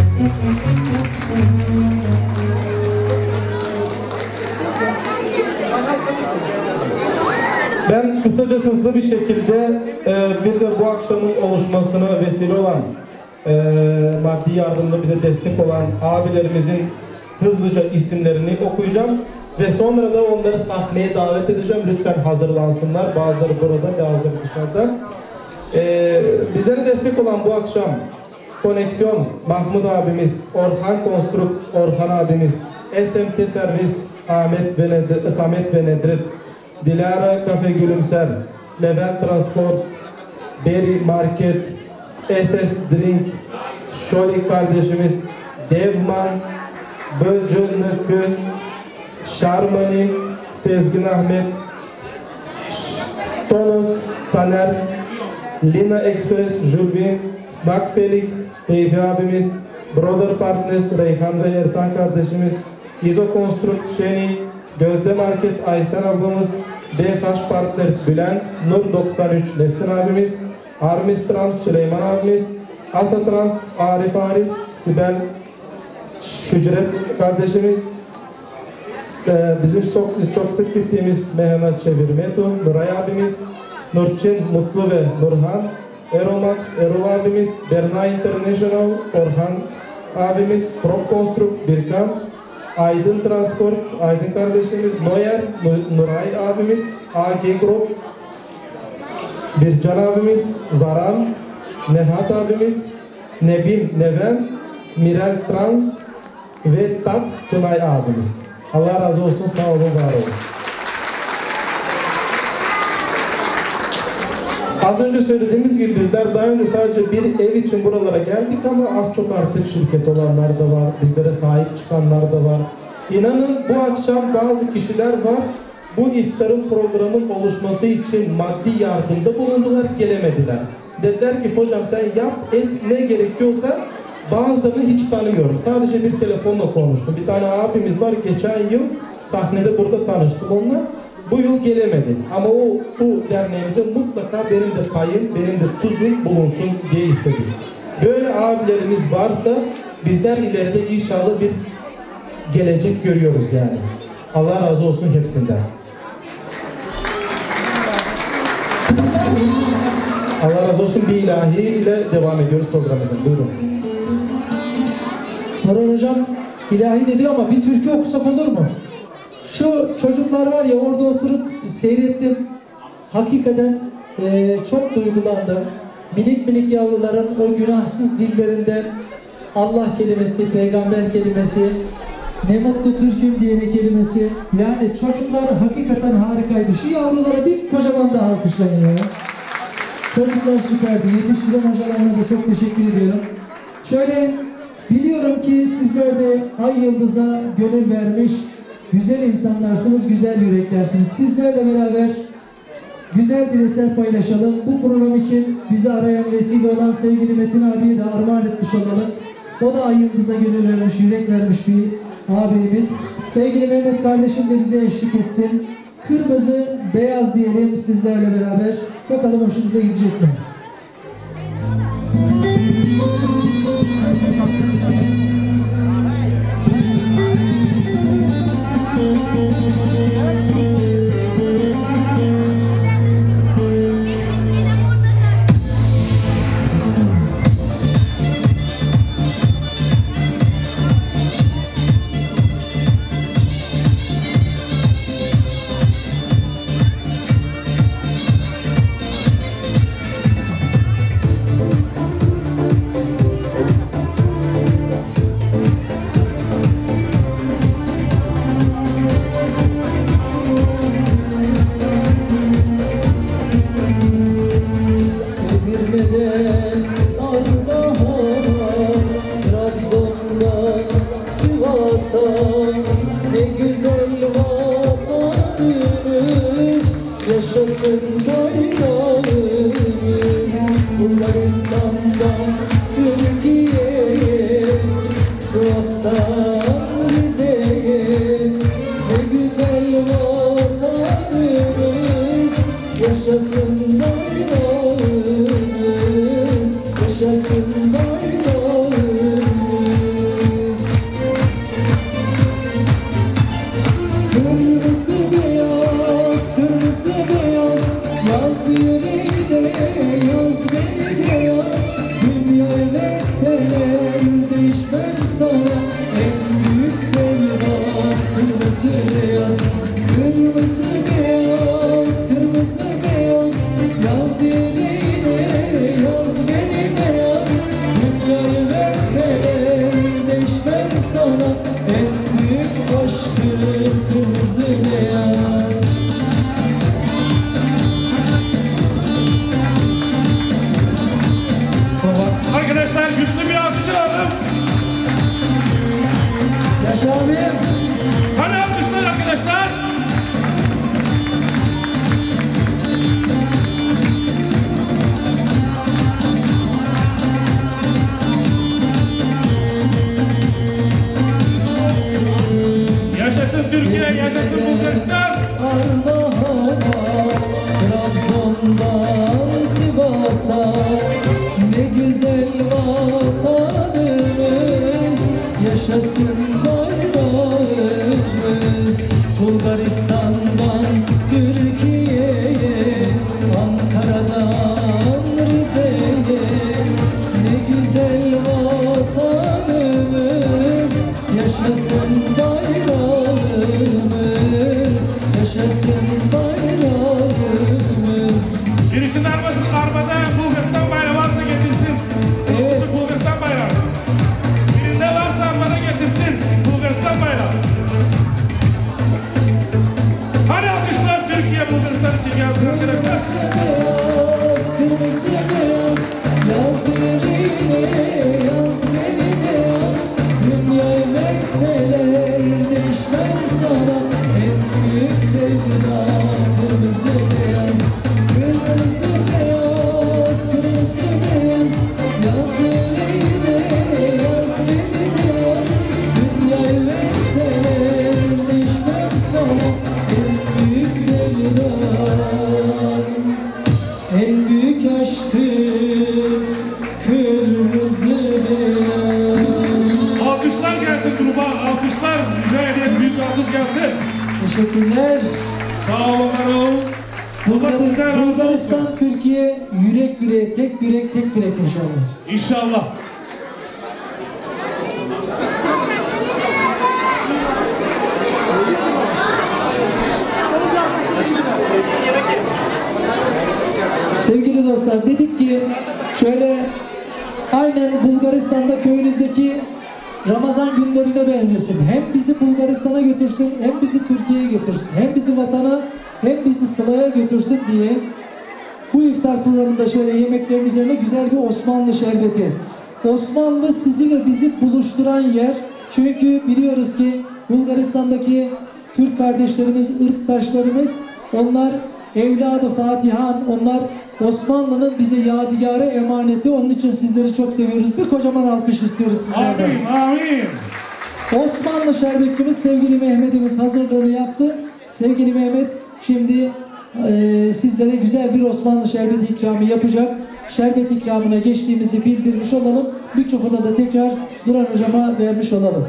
Ben kısaca hızlı bir şekilde bir de bu akşamın oluşmasına vesile olan maddi yardımda bize destek olan abilerimizin hızlıca isimlerini okuyacağım ve sonra da onları sahneye davet edeceğim. Lütfen hazırlansınlar. Bazıları burada, bazıları dışarıda. Bizlere destek olan bu akşam Koneksiyon Mahmut abimiz, Orhan Konstrukt Orhan abimiz, SMT Servis Samet ve Nedret, Dilara Kafe Gülümser, Levent Transport, Berry Market, SS Drink, Şoli kardeşimiz, Devman, Böcünlükü, Şarmani, Sezgin Ahmet, Tonus, Taner, Lina Express, Jubin, Snack Felix, Eyvi abimiz, Brother Partners, Reyhan ve Ertan kardeşimiz, İzo Konstrukt, Şeni, Gözde Market, Aysen ablamız, BH Partners, Bülent, Nur 93, Leftin abimiz, Armis Trans, Süleyman abimiz, Asa Trans, Arif, Sibel, Hücret kardeşimiz, bizim çok sık gittiğimiz Mehmet Çevir Meto, Nuray abimiz, Nurçin Mutlu ve Nurhan, Aeromax, Erol abimiz, Berna International, Orhan abimiz, Prof Konstrukt, Birkan, Aydın Transport, Aydın kardeşimiz, Noyer, Nuray abimiz, AG Group, Bircan abimiz, Varan, Nehat abimiz, Nebim Neven, Mirel Trans ve Tat Tunay abimiz. Allah razı olsun, sağ olun, var olun. Az önce söylediğimiz gibi bizler daha önce sadece bir ev için buralara geldik ama az çok artık şirket olanlar da var, bizlere sahip çıkanlar da var. İnanın bu akşam bazı kişiler var, bu iftarın programın oluşması için maddi yardımda bulundular, gelemediler. Dediler ki hocam sen yap, et ne gerekiyorsa Bazılarını hiç tanımıyorum. Sadece bir telefonla konuştum. Bir tane abimiz var. Geçen yıl sahnede burada tanıştık onunla. Bu yıl gelemedi. Ama o bu derneğimize mutlaka benim de payım, benim de tuzum bulunsun diye istedi. Böyle abilerimiz varsa bizler ileride inşallah bir gelecek görüyoruz yani. Allah razı olsun hepsinden. Allah razı olsun, bir ilahi ile devam ediyoruz programımıza. Buyurun.
Orhan Hocam ilahi dedi ama bir türkü okusak olur mu? Şu çocuklar var ya, orada oturup seyrettim. Hakikaten çok duygulandım. Minik minik yavruların o günahsız dillerinden Allah kelimesi, peygamber kelimesi, ne mutlu Türk'üm diyene kelimesi. Yani çocuklar hakikaten harikaydı. Şu yavrulara bir kocaman daha alkışlayın ya. Çocuklar süperdi. Yetiştiren hocalarına da çok teşekkür ediyorum. Şöyle biliyorum ki sizler de Ay Yıldız'a gönül vermiş güzel insanlarsınız, güzel yüreklersiniz. Sizlerle beraber güzel bir eser paylaşalım. Bu program için bizi arayan vesile olan sevgili Metin abiye de armağan etmiş olalım. O da Ay Yıldız'a gönül vermiş, yürek vermiş bir abimiz. Sevgili Mehmet kardeşim de bize eşlik etsin. Kırmızı, beyaz diyelim sizlerle beraber. Bakalım hoşunuza gidecek mi?
Arkadaşlar güçlü bir alkış alalım.
Yaşa abim.
Hani alkışlar arkadaşlar? Yaşasın Türkiye, yaşasın Bulgaristan.
Trabzon'dan Sivas'a ne güzel vatanımız, yaşasın bayrağımız. Bulgaristan'dan Türkiye'ye, Ankara'dan Rize'ye ne güzel vatanımız, yaşasın bayrağımız, yaşasın bayrağımız.
Birisinin arabada Bulgaristan bayrağı varsa getirsin. Evet. Bulgaristan bayrağı. Birinde varsa arabada getirsin Bulgaristan bayrağı. Hani alkışlar Türkiye Bulgaristan için yazsın arkadaşlar.
Beyaz, kırmızı beyaz, yaz yüreğine, yaz beni de yaz. Dünyayı verseler değişmem sana, en büyük sevda kırmızı beyaz. Kırmızı beyaz, kırmızı beyaz, yaz yüreğine, Teşekkürler.
Sağ olun Erol.
Bulgaristan, Türkiye yürek yüreğe, tek yürek, tek bilek inşallah.
İnşallah.
Sevgili dostlar, dedik ki şöyle aynen Bulgaristan'da köyünüzdeki Ramazan günlerine benzesin. Hem bizi Bulgaristan'a götürsün, hem bizi Türkiye'ye götürsün. Hem bizi vatana, hem bizi Sıla'ya götürsün diye bu iftar programında şöyle yemeklerin üzerine güzel bir Osmanlı şerbeti. Osmanlı sizi ve bizi buluşturan yer. Çünkü biliyoruz ki Bulgaristan'daki Türk kardeşlerimiz, ırktaşlarımız, onlar evladı Fatihan, onlar Osmanlı'nın bize yadigarı emaneti. Onun için sizleri çok seviyoruz. Bir kocaman alkış istiyoruz sizlerden.
Amin, amin.
Osmanlı şerbetçimiz sevgili Mehmet'imiz hazırlığını yaptı. Sevgili Mehmet şimdi sizlere güzel bir Osmanlı şerbeti ikramı yapacak. Şerbet ikramına geçtiğimizi bildirmiş olalım. Mikrofonu da tekrar Duran hocama vermiş olalım.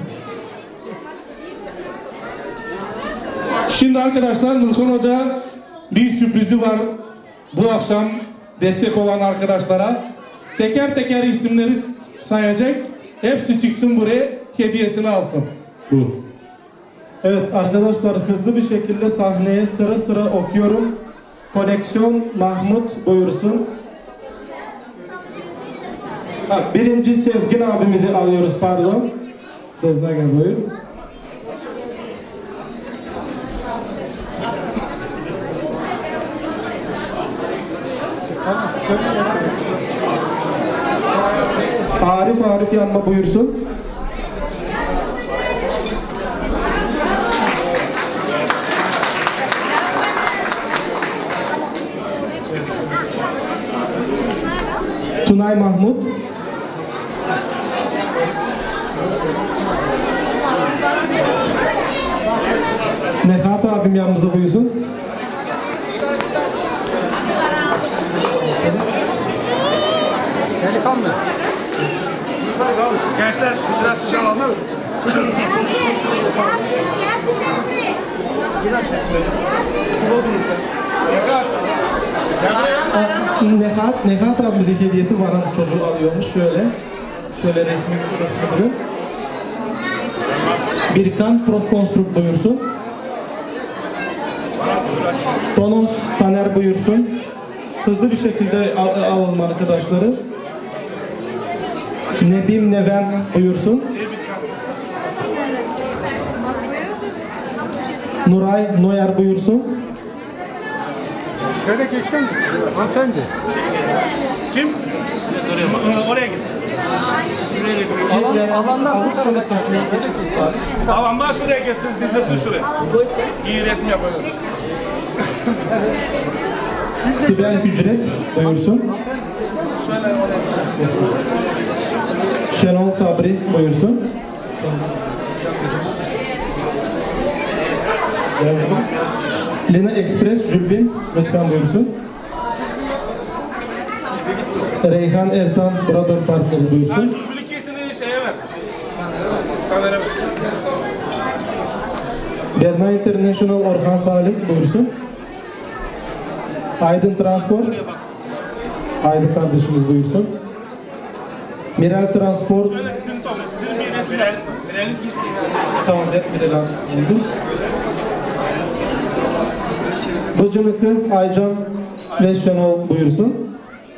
Şimdi arkadaşlar Nurkan Hoca bir sürprizi var bu akşam destek olan arkadaşlara. Teker teker isimleri sayacak. Hepsi çıksın buraya, hediyesini alsın. Buyurun.
Evet arkadaşlar, hızlı bir şekilde sahneye sıra sıra okuyorum. Koneksiyon Mahmut buyursun. Birinci Sezgin abimizi alıyoruz, pardon. Sezgin abi buyur. Arif Yanma buyursun. Tunay Mahmut. Nehat abim yanımıza buyursun.
Delikanlı.
Gençler biraz sıcak alsana.
Nehat abimizin hediyesi varan çocuğu alıyormuş şöyle. Şöyle resmi duruyor. Birkan Prof Konstruk buyursun. Tonos Taner buyursun. Hızlı bir şekilde alalım arkadaşları. Nebim Neven buyursun. Nuray Noyer buyursun.
Şöyle geçsene hanımefendi.
Kim? Oraya git.
Alandan alıp şöyle sahneye.
Alandan şuraya getir, dizesi şuraya. İyi resim yapalım.
Sibel Hücret buyursun.
Şöyle oraya.
Şenol Sabri buyursun. Lina Express Jülbin lütfen buyursun. Reyhan Ertan Brother Partners buyursun.
Jülbin ikisini şeye ver. Kamera ver.
Berna International Orhan Salim buyursun. Aydın Transport. Aydın kardeşimiz buyursun. Miral Transport.
Şöyle dizini topla. Dizini bir resim ver. Miral'in giysi.
Tamam, Miral abi. Bıcınıkı Aycan ve Şenol buyursun.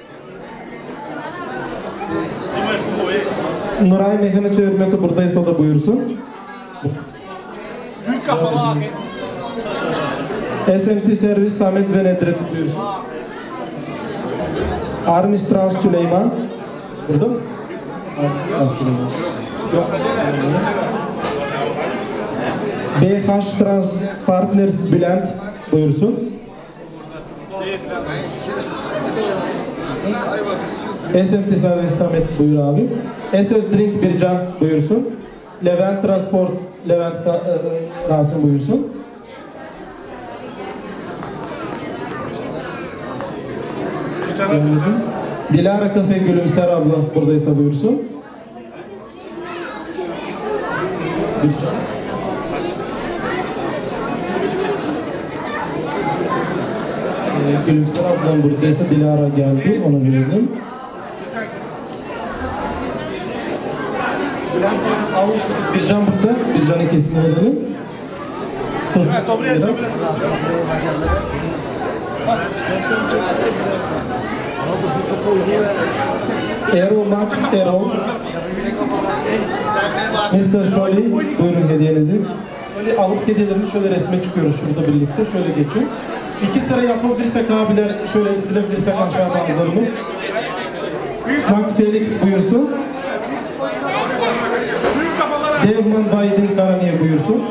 Nuray Mehmet Hürmet'i buradaysa o da buyursun.
Büyük kafalı abi.
SMT Servis Samet ve Nedret buyursun. Armis Trans Süleyman. Burada mı? Armis Trans Süleyman. Yok. BH Trans Partners Bülent buyursun. SMT Servis Samet buyur abi. SS Drink Bircan buyursun. Levent Transport Levent Rasim buyursun. Dilara Kafe Gülümser abla buradaysa buyursun. Gülümser ablam buradaysa Dilara geldi, ona verelim. Bircan burada, Bircan'ın ikisini verelim. Hızlı biraz. Erol Max, Erol. Mr. Shirley, buyurun hediyenizi. Şöyle alıp hediyelerini şöyle resme çıkıyoruz şurada birlikte. Şöyle geçin. 2 sıra yapabilirsek abiler, şöyle dizilebilirsek aşağı bazılarımız. Stank Felix buyursun. Devman Biden Karaniye buyursun.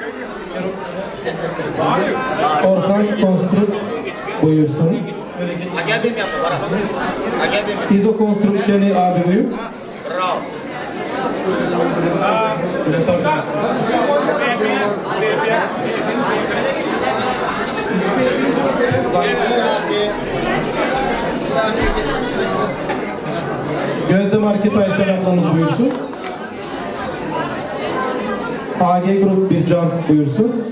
Orhan Konstruk buyursun. Şöyle geçin. İzo Konstrukşeni abi buyur. Bravo. Gözde Market Aysel ablamız buyursun. AG Grup Bircan buyursun.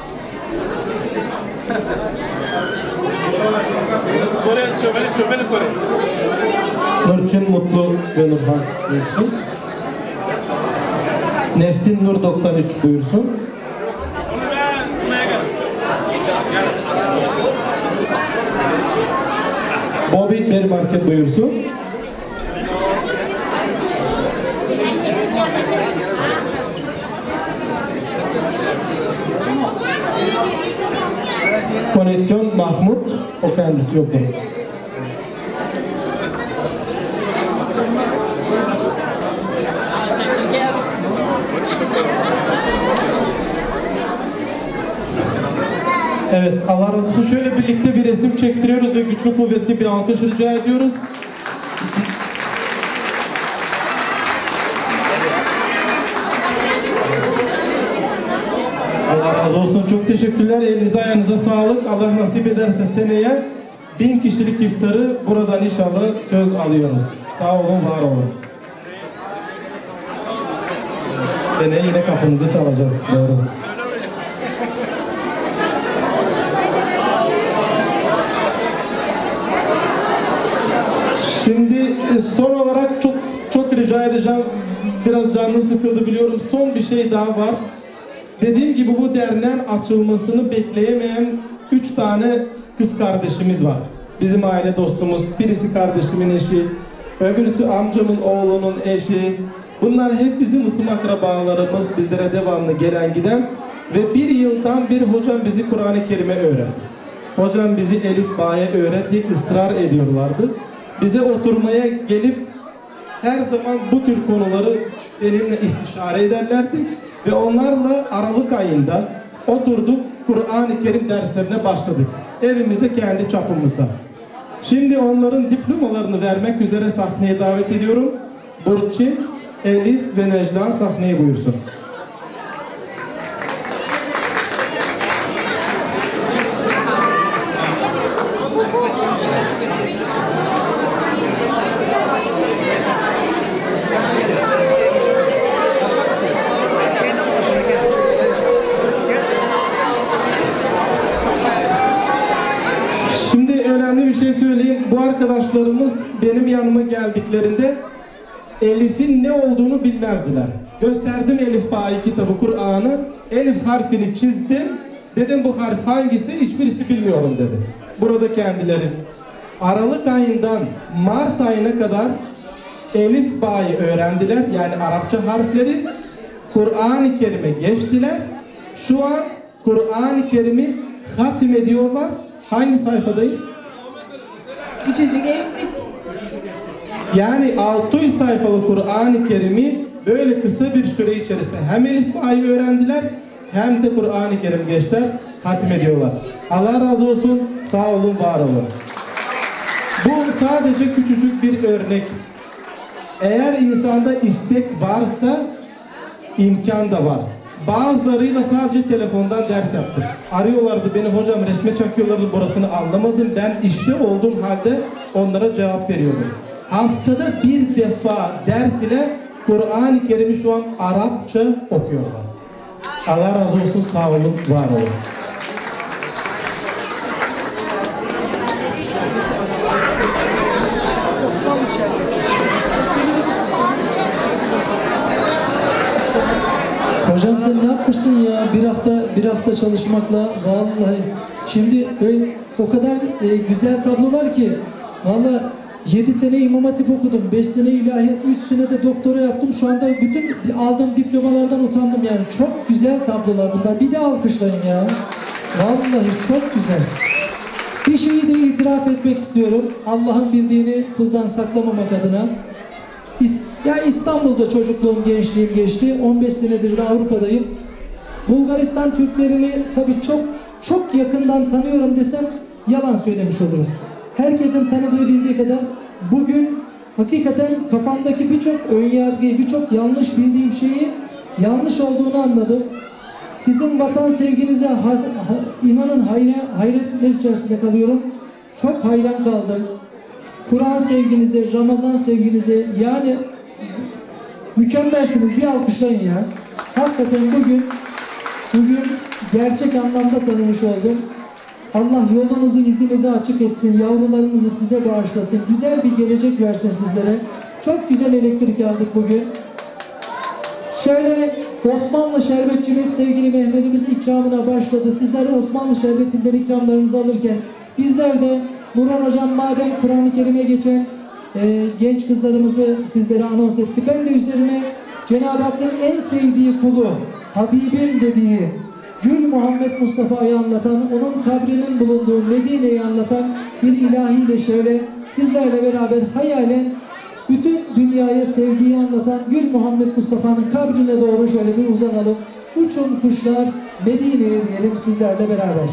Nurçin Mutlu ve Nurhan buyursun. Neftin Nur 93 buyursun. Bobby Berry Market buyursun. Koneksiyon Mahmut, o kendisi yok bunun. Evet, Allah razı olsun. Şöyle birlikte bir resim çektiriyoruz ve güçlü kuvvetli bir alkış rica ediyoruz. Allah razı olsun. Çok teşekkürler. Elinize ayağınıza sağlık. Allah nasip ederse seneye 1000 kişilik iftarı buradan inşallah söz alıyoruz. Sağ olun, var olun. Seneye yine kapınızı çalacağız. Doğru. Şimdi son olarak çok rica edeceğim. Biraz canlı sıkıldı biliyorum. Son bir şey daha var. Dediğim gibi bu derneğin açılmasını bekleyemeyen 3 tane kız kardeşimiz var. Bizim aile dostumuz. Birisi kardeşimin eşi, öbürüsü amcamın oğlunun eşi. Bunlar hep bizim ısım akrabalarımız, bizlere devamlı gelen giden. Ve 1 yıldan bir hocam bizi Kur'an-ı Kerim'e öğretti. Hocam bizi Elif Ba'ya öğretti, ısrar ediyorlardı. Bize oturmaya gelip her zaman bu tür konuları benimle istişare ederlerdi. Ve onlarla Aralık ayında oturduk, Kur'an-ı Kerim derslerine başladık. Evimizde, kendi çapımızda. Şimdi onların diplomalarını vermek üzere sahneye davet ediyorum. Burçin, Elis ve Necla sahneye buyursun. Şimdi önemli bir şey söyleyeyim. Bu arkadaşlarımız benim yanıma geldiklerinde Elif'in ne olduğunu bilmezdiler. Gösterdim Elif Ba'yı kitabı, Kur'an'ı. Elif harfini çizdim. Dedim bu harf hangisi? Hiçbirisi bilmiyorum dedi. Burada kendileri. Aralık ayından Mart ayına kadar Elif Ba'yı öğrendiler. Yani Arapça harfleri. Kur'an-ı Kerim'e geçtiler. Şu an Kur'an-ı Kerim'i hatim ediyorlar. Hangi sayfadayız?
300'ü geçtik.
Yani 600 sayfalı Kur'an-ı Kerim'i böyle kısa bir süre içerisinde hem Elif Ba'yı öğrendiler hem de Kur'an-ı Kerim geçtiler, hatim ediyorlar. Allah razı olsun, sağ olun, var olun. Bu sadece küçücük bir örnek. Eğer insanda istek varsa imkan da var. Bazılarıyla sadece telefondan ders yaptık. Arıyorlardı beni, hocam resme çakıyorlardı, burasını anlamadım. Ben işte olduğum halde onlara cevap veriyordum. Haftada bir defa ders ile Kur'an-ı Kerim'i şu an Arapça okuyorlar. Allah razı olsun, sağ olun, var olun.
Hocam sen ne yapmışsın ya? Bir hafta çalışmakla vallahi. Şimdi öyle o kadar güzel tablolar ki vallahi 7 sene İmam Hatip okudum, 5 sene ilahiyat, 3 sene de doktora yaptım. Şu anda bütün aldığım diplomalardan utandım yani. Çok güzel tablolar bunlar. Bir de alkışlayın ya. Vallahi çok güzel. Bir şeyi de itiraf etmek istiyorum. Allah'ın bildiğini kuldan saklamamak adına. Ya İstanbul'da çocukluğum, gençliğim geçti. 15 senedir de Avrupa'dayım. Bulgaristan Türklerini tabii çok yakından tanıyorum desem yalan söylemiş olurum. Herkesin tanıdığı, bildiği kadar bugün hakikaten kafamdaki birçok önyargıyı, birçok yanlış bildiğim şeyi yanlış olduğunu anladım. Sizin vatan sevginize inanın hayretler içerisinde kalıyorum. Çok hayran kaldım. Kur'an sevginize, Ramazan sevginize, yani mükemmelsiniz. Bir alkışlayın ya. Hakikaten bugün gerçek anlamda tanımış oldum. Allah yolunuzu, izinizi açık etsin. Yavrularınızı size bağışlasın. Güzel bir gelecek versin sizlere. Çok güzel elektrik aldık bugün. Şöyle Osmanlı şerbetçimiz sevgili Mehmet'imiz ikramına başladı. Sizler Osmanlı şerbetinden ikramlarınızı alırken bizler de Nurhan Hocam madem Kur'an-ı Kerim'e geçen genç kızlarımızı sizlere anons etti. Ben de üzerine Cenab-ı Hakk'ın en sevdiği kulu, Habibim dediği Gül Muhammed Mustafa'yı anlatan, onun kabrinin bulunduğu Medine'yi anlatan bir ilahiyle şöyle sizlerle beraber hayalen bütün dünyaya sevgiyi anlatan Gül Muhammed Mustafa'nın kabrine doğru şöyle bir uzanalım. Uçun kuşlar Medine'ye diyelim sizlerle beraber.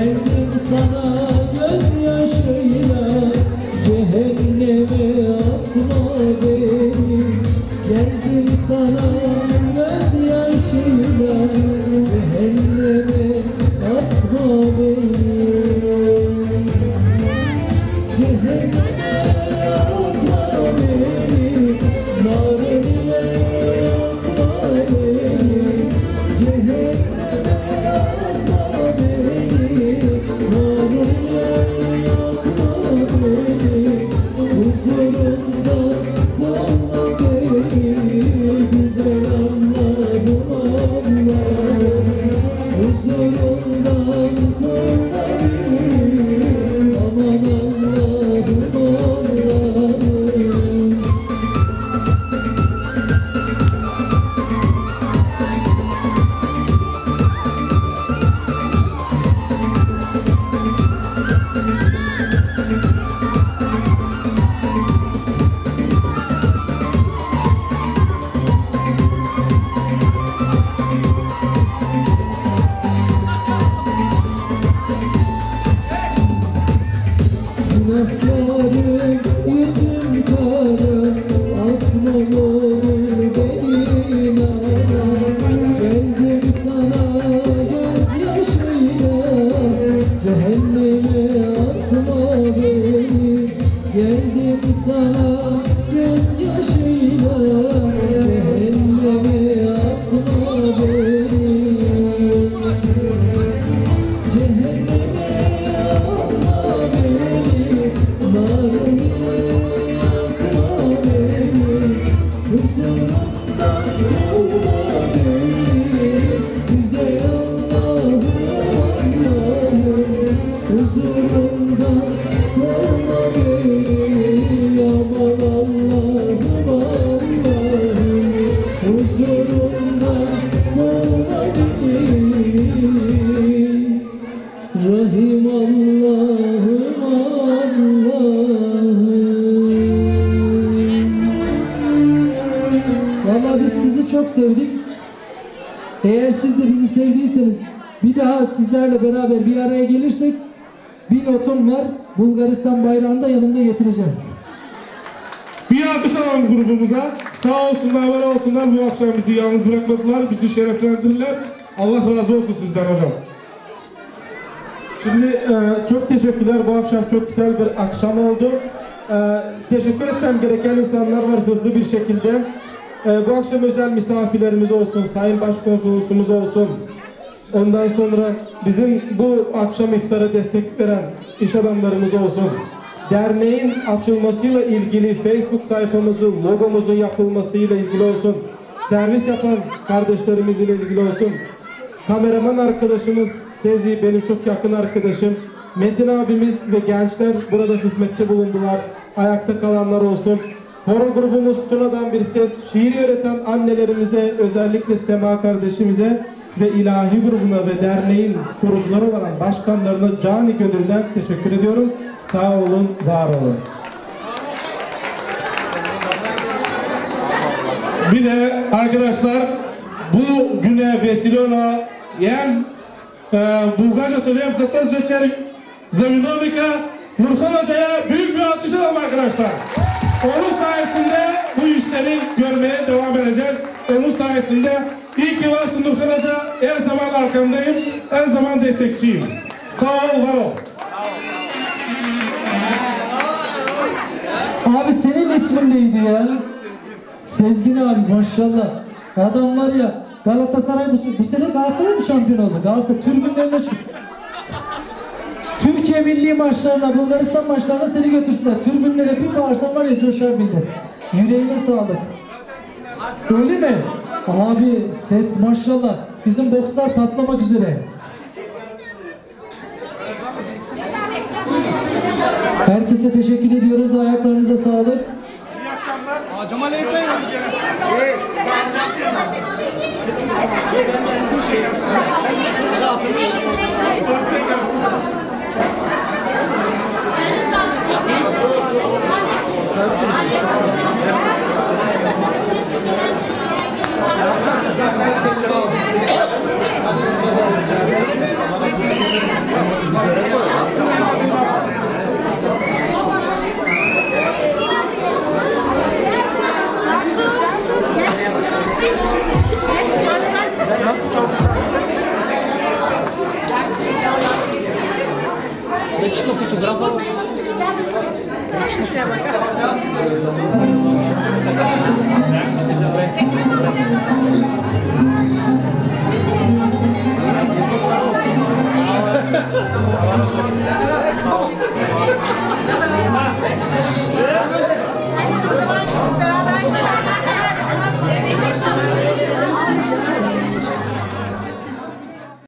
Geldim sana gözyaşıyla, cehenneme atma beni. Geldim sana gözyaşıyla, cehenneme atma beni. Cehenneme atma beni, narın ile yakma beni. Cehenneme atma beni, narın ile yakma beni. Huzurundan kovma beni, güzel Allah'ım Allah'ım. Huzurundan kovma beni, aman Allah'ım Allah'ım. Günahkarım, yüzüm kara, atma olur beni nara. Geldim sana gözyaşıyla, cehenneme atma beni. Geldim sana gözyaşıyla, cehenneme atma beni. Cehenneme atma beni, narın ile yakma beni. Huzurundan kovma beni, güzel Allah'ım Allah'ım. Huzurundan kovma beni, aman Allah'ım Allah'ım. Huzurundan kovma beni, Rahim Allah'ım Allah'ım.
Vallahi biz sizi çok sevdik. Eğer siz de bizi sevdiyseniz bir daha sizlerle beraber bir araya gelirsek bir notum var. Bulgaristan bayrağını da yanımda getireceğim.
Bir alkış alalım grubumuza. Sağ olsunlar, var olsunlar. Bu akşam bizi yalnız bırakmadılar. Bizi şereflendirdiler. Allah razı olsun sizden hocam.
Şimdi çok teşekkürler. Bu akşam çok güzel bir akşam oldu. Teşekkür etmem gereken insanlar var hızlı bir şekilde. Bu akşam özel misafirlerimiz olsun, Sayın Başkonsolosumuz olsun. Ondan sonra bizim bu akşam iftara destek veren iş adamlarımız olsun. Derneğin açılmasıyla ilgili Facebook sayfamızı, logomuzun yapılmasıyla ilgili olsun. Servis yapan kardeşlerimiz ile ilgili olsun. Kameraman arkadaşımız Sezi, benim çok yakın arkadaşım. Metin abimiz ve gençler burada hizmette bulundular. Ayakta kalanlar olsun. Horo grubumuz Tuna'dan bir ses, şiir öğreten annelerimize, özellikle Sema kardeşimize ve ilahi grubuna ve derneğin kurucuları olan başkanlarına canı gönülden teşekkür ediyorum. Sağ olun, var olun.
Bir de arkadaşlar bu güne vesile olan Bulgarca söyleyeyim zaten Zöçer Zaminovika Nurhan Hoca'ya büyük bir alkış alalım arkadaşlar. Onun sayesinde bu işleri görmeye devam edeceğiz. Onun sayesinde iyi ki varsın Nurhan Hoca. Her zaman arkandayım. Her zaman destekçiyim. Sağ ol, var ol.
Abi senin ismin neydi ya? Sezgin abi, maşallah. Adam var ya, Galatasaray bu sene Galatasaray mı şampiyon oldu? Galatasaray tribünlerine çık. Türkiye milli maçlarına, Bulgaristan maçlarına seni götürsünler. Tribünlere bir bağırsan var ya, coşar millet. Yüreğine sağlık. Öyle mi? Abi ses maşallah. Bizim bokslar patlamak üzere. Herkese teşekkür ediyoruz. Ayaklarınıza sağlık.
İyi akşamlar. Cemal Eğitmen.